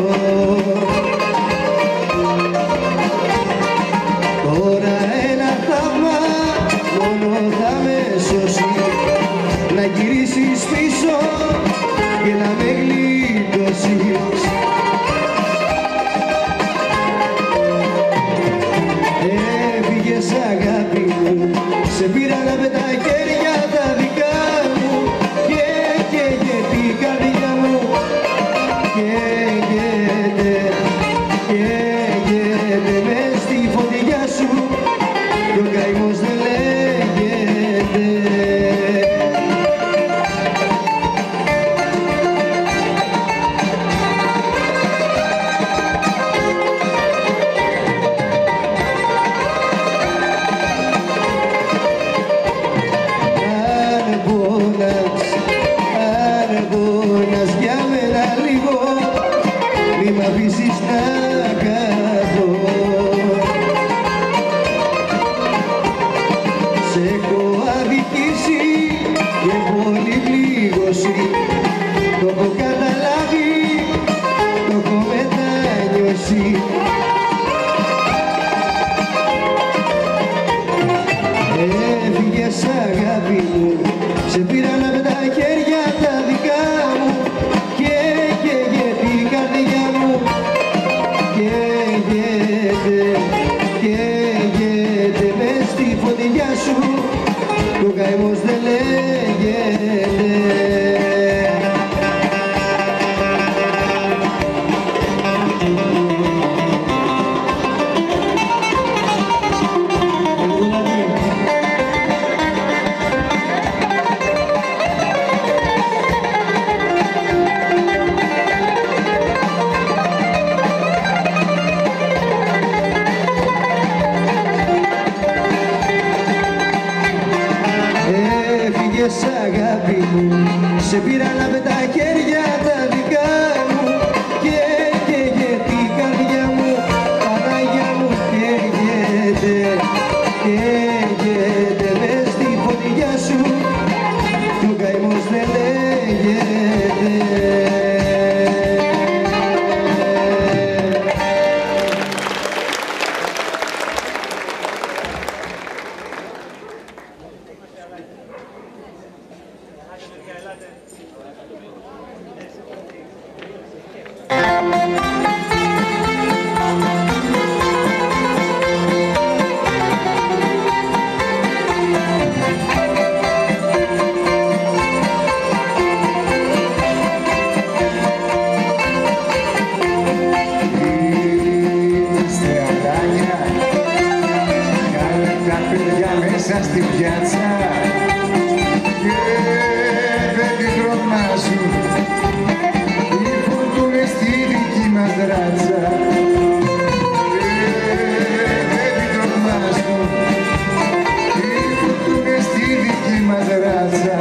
Τώρα ένα θαύμα μόνο θα με σώσει, να γυρίσεις πίσω και να με γλιτώσεις. Έφυγες αγάπη μου, σε πήρανα με τα χέρια τα δικά μου, και καίγεται η καρδιά μου, καίγεται μες στη φωτιά σου, και ο καημός δεν λέγεται. Έφυγες αγάπη μου, σε πήρανα με τα χέρια τα δικά μου, σφύραλα με τα χέρια τα δικά μου και καίγεται η καρδιά μου, Παναγιά μου καίγεται, καίγεται μες στη φωτιά σου κι ο καημός δεν λέγεται. Μέσα στη πιάτσα και δεν την τρομάζουν οι φουρτούνες στη δική μας ράτσα και δεν την τρομάζουν οι φουρτούνες στη δική μας ράτσα.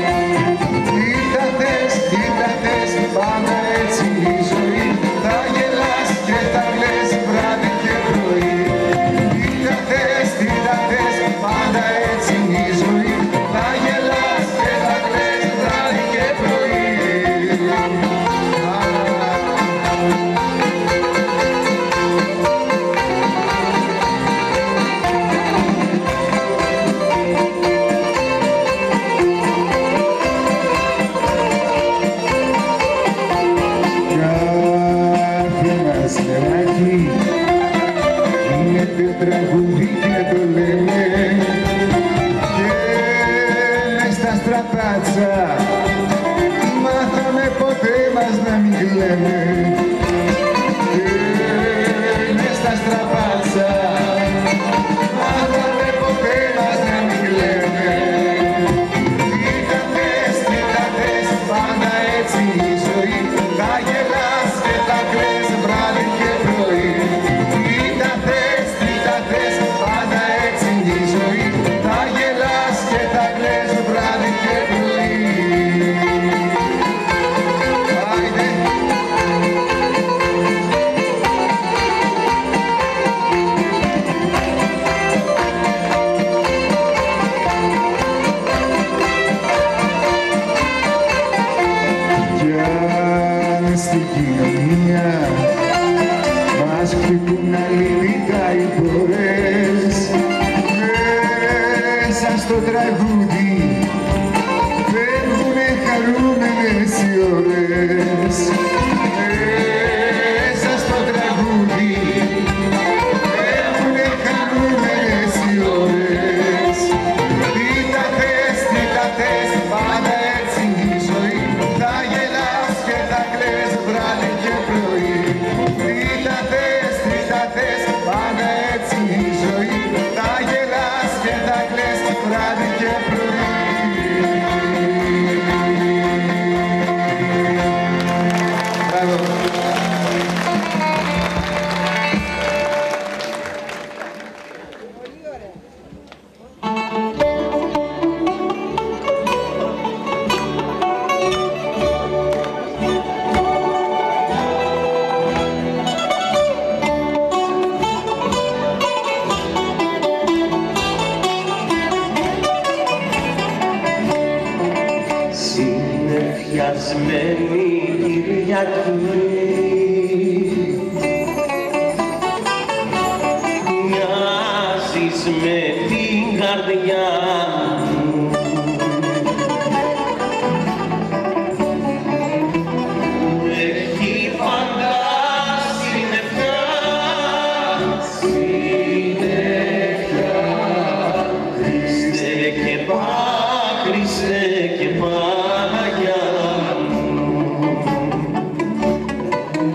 Τι τα θες, πάντα έτσι η ζωή, θα γελάς και θα κλαις βράδυ και πρωί. Τι τα θες, πάντα έτσι η ζωή, θα γελάς και θα κλαις βράδυ και πρωί. Κάθε μας νεράκι γίνεται τραγούδι και το λέμε και μες στα στραπάτσα μάθαμε ποτέ μας να μην κλαίμε και μες στα στραπάτσα μάθαμε ποτέ μας να μην κλαίμε. Τι τα θες, πάντα έτσι η ζωή, θα γελάς και θα κλαις βράδυ και πρωί. Τι τα θες, πάντα έτσι η ζωή, θα γελάς και θα κλαις βράδυ και πρωί. Άιντε. Κι αν στην κοινωνία μας χτυπούν αλήθεια οι φορές, μέσα στο τραγούδι φεύγουνε χαρούμενες οι ώρες. Μέσα στο τραγούδι φεύγουνε χαρούμενες οι ώρες. Τι τα θες, πάντα έτσι η ζωή, θα γελάς και θα κλαις βράδυ και πρωί. Τι τα θες, πάντα έτσι η ζωή, θα γελάς και θα κλαις βράδυ και πρωί. Μπράβο. Συνεφιασμένη Κυριακή, μοιάζεις με την καρδιά μου, έχει φαντάσει νεφιά, Χριστέ και Παναγιά μου.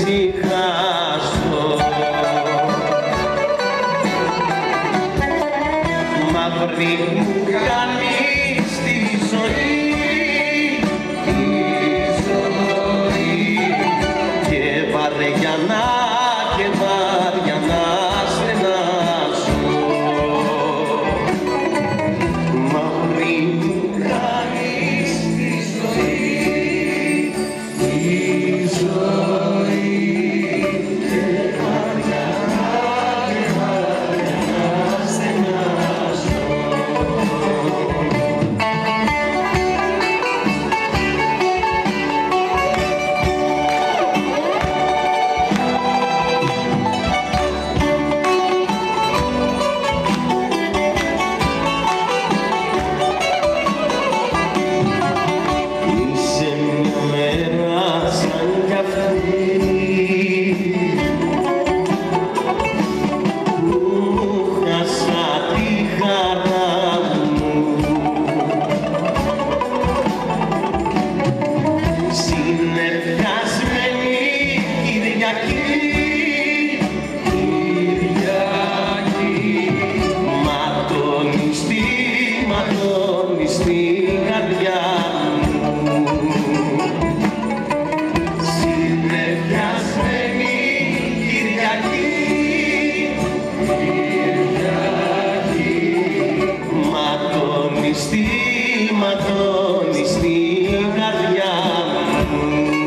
ησυχάσω. Μαύρη μου κάνεις τη ζωή, και βαριά να στενάσω. Μαύρη μου κάνεις τη ζωή, και βαριά να στενάσω. Είσαι μια μέρα σαν κι αυτή που χάσα τη χαρά μου. Συνεφιασμένη Κυριακή, ματώνει στην καρδιά μου. Συνεφιασμένη Κυριακή, ματώνει στην καρδιά μου.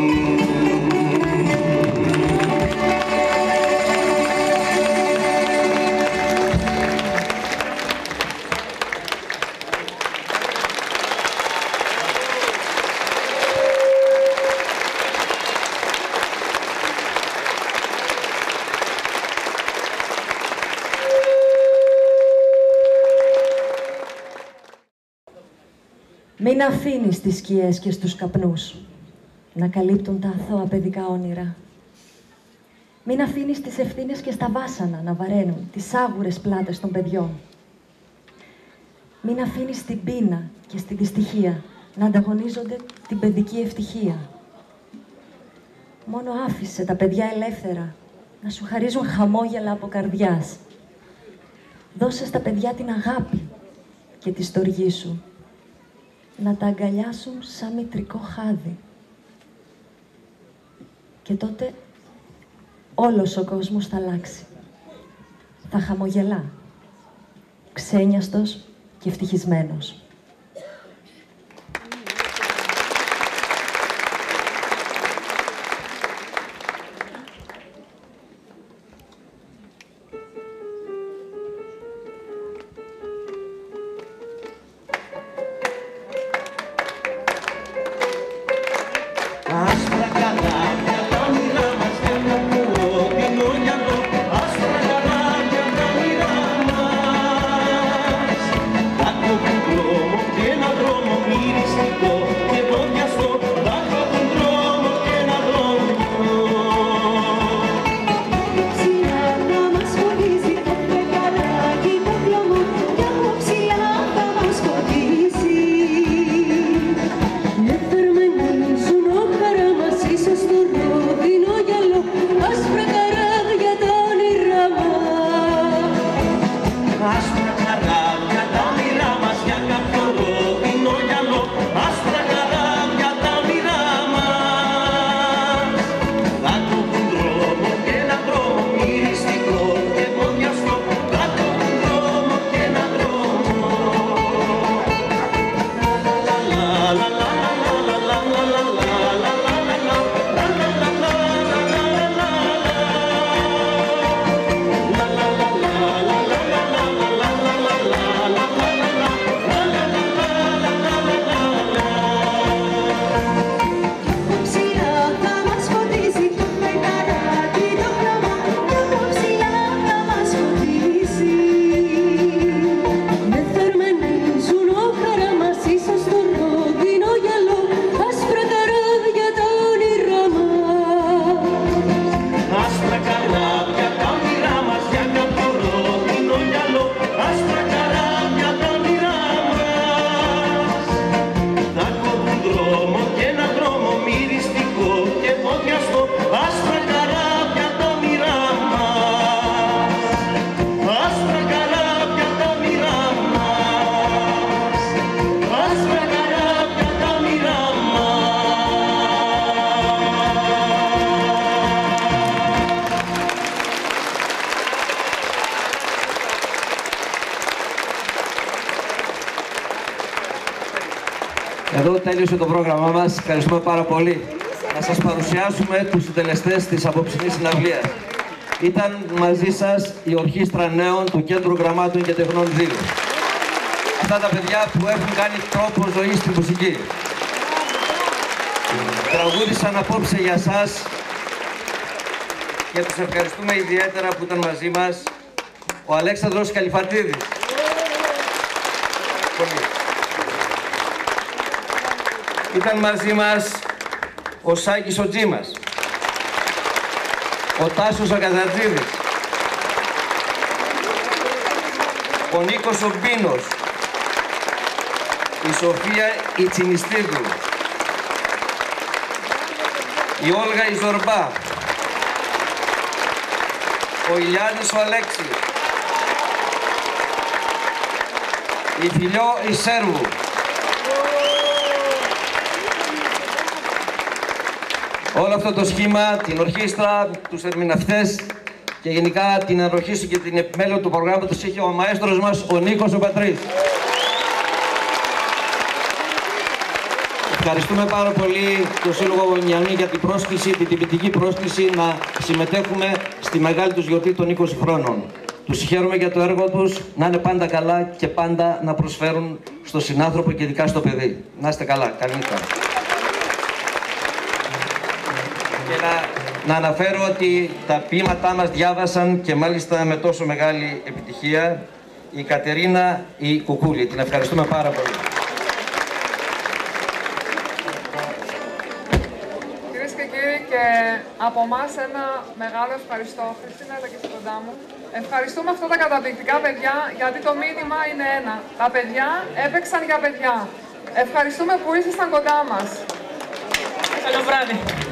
Μην αφήνεις τις σκιές και στους καπνούς να καλύπτουν τα αθώα παιδικά όνειρα. Μην αφήνεις τις ευθύνες και στα βάσανα να βαραίνουν τις άγουρες πλάτες των παιδιών. Μην αφήνεις την πείνα και στη δυστυχία να ανταγωνίζονται την παιδική ευτυχία. Μόνο άφησε τα παιδιά ελεύθερα να σου χαρίζουν χαμόγελα από καρδιάς. Δώσε στα παιδιά την αγάπη και τη στοργή σου, να τα αγκαλιάσουν σαν μητρικό χάδι. Και τότε όλος ο κόσμος θα αλλάξει. Θα χαμογελά, ξένιαστος και ευτυχισμένος. Άσπρα καλάμια τα όνειρά μας και να ακούω την όνιαλο. Άσπρα καλάμια τα όνειρά μας. Δάκο του δρόμο και ένα δρόμο μυριστικό και βόδιαστο. Δάκο του δρόμο και ένα δρόμο. Ψηλά θα μας φωτίζει το φεγγαράκι το χλωμό κι από ψηλά θα μας φωτίσει. Δεν θερμενίζουν ο χαρά μας ίσως το τέλειωσε το πρόγραμμά μας. Ευχαριστούμε πάρα πολύ. Να σας παρουσιάσουμε τους συντελεστές της απόψινής συναυλίας. Ήταν μαζί σας η Ορχήστρα Νέων του Κέντρου Γραμμάτων και Τεχνών 2. Αυτά τα παιδιά που έχουν κάνει τρόπο ζωής στη μουσική. Τραγούδησαν απόψε για σας και τους ευχαριστούμε ιδιαίτερα που ήταν μαζί μας ο Αλέξανδρος Καλυφατίδης. Ήταν μαζί μας ο Σάκης ο Τζίμας, ο Τάσος ο Καζατζίδης, ο Νίκος ο Μπίνος, η Σοφία η Τσινιστίδου, η Όλγα η Ζορμπά, ο Ηλιάδης ο Αλέξης, η Φιλιό η Σέρβου, όλο αυτό το σχήμα, την ορχήστρα, τους ερμηνευτές και γενικά την αναρχήση και την επιμέλεια του προγράμματος είχε ο μαέστρος μας, ο Νίκος ο Πατρής. Ευχαριστούμε πάρα πολύ τον Σύλλογο Γωνιανή για την πρόσκληση, την τυπητική πρόσκληση να συμμετέχουμε στη μεγάλη τους γιορτή των 20 χρόνων. Τους χαίρομαι για το έργο τους, να είναι πάντα καλά και πάντα να προσφέρουν στο συνάνθρωπο και ειδικά στο παιδί. Να είστε καλά. Καλή νύχτα. Και να αναφέρω ότι τα ποίηματά μας διάβασαν και μάλιστα με τόσο μεγάλη επιτυχία η Κατερίνα η Κουκούλη. Την ευχαριστούμε πάρα πολύ. Κυρίες και κύριοι, και από εμάς ένα μεγάλο ευχαριστώ. Χριστίνα, έλα και εσύ κοντά μου. Ευχαριστούμε αυτά τα καταπληκτικά παιδιά, γιατί το μήνυμα είναι ένα. Τα παιδιά έπαιξαν για παιδιά. Ευχαριστούμε που ήσασταν κοντά μας. Καλό βράδυ.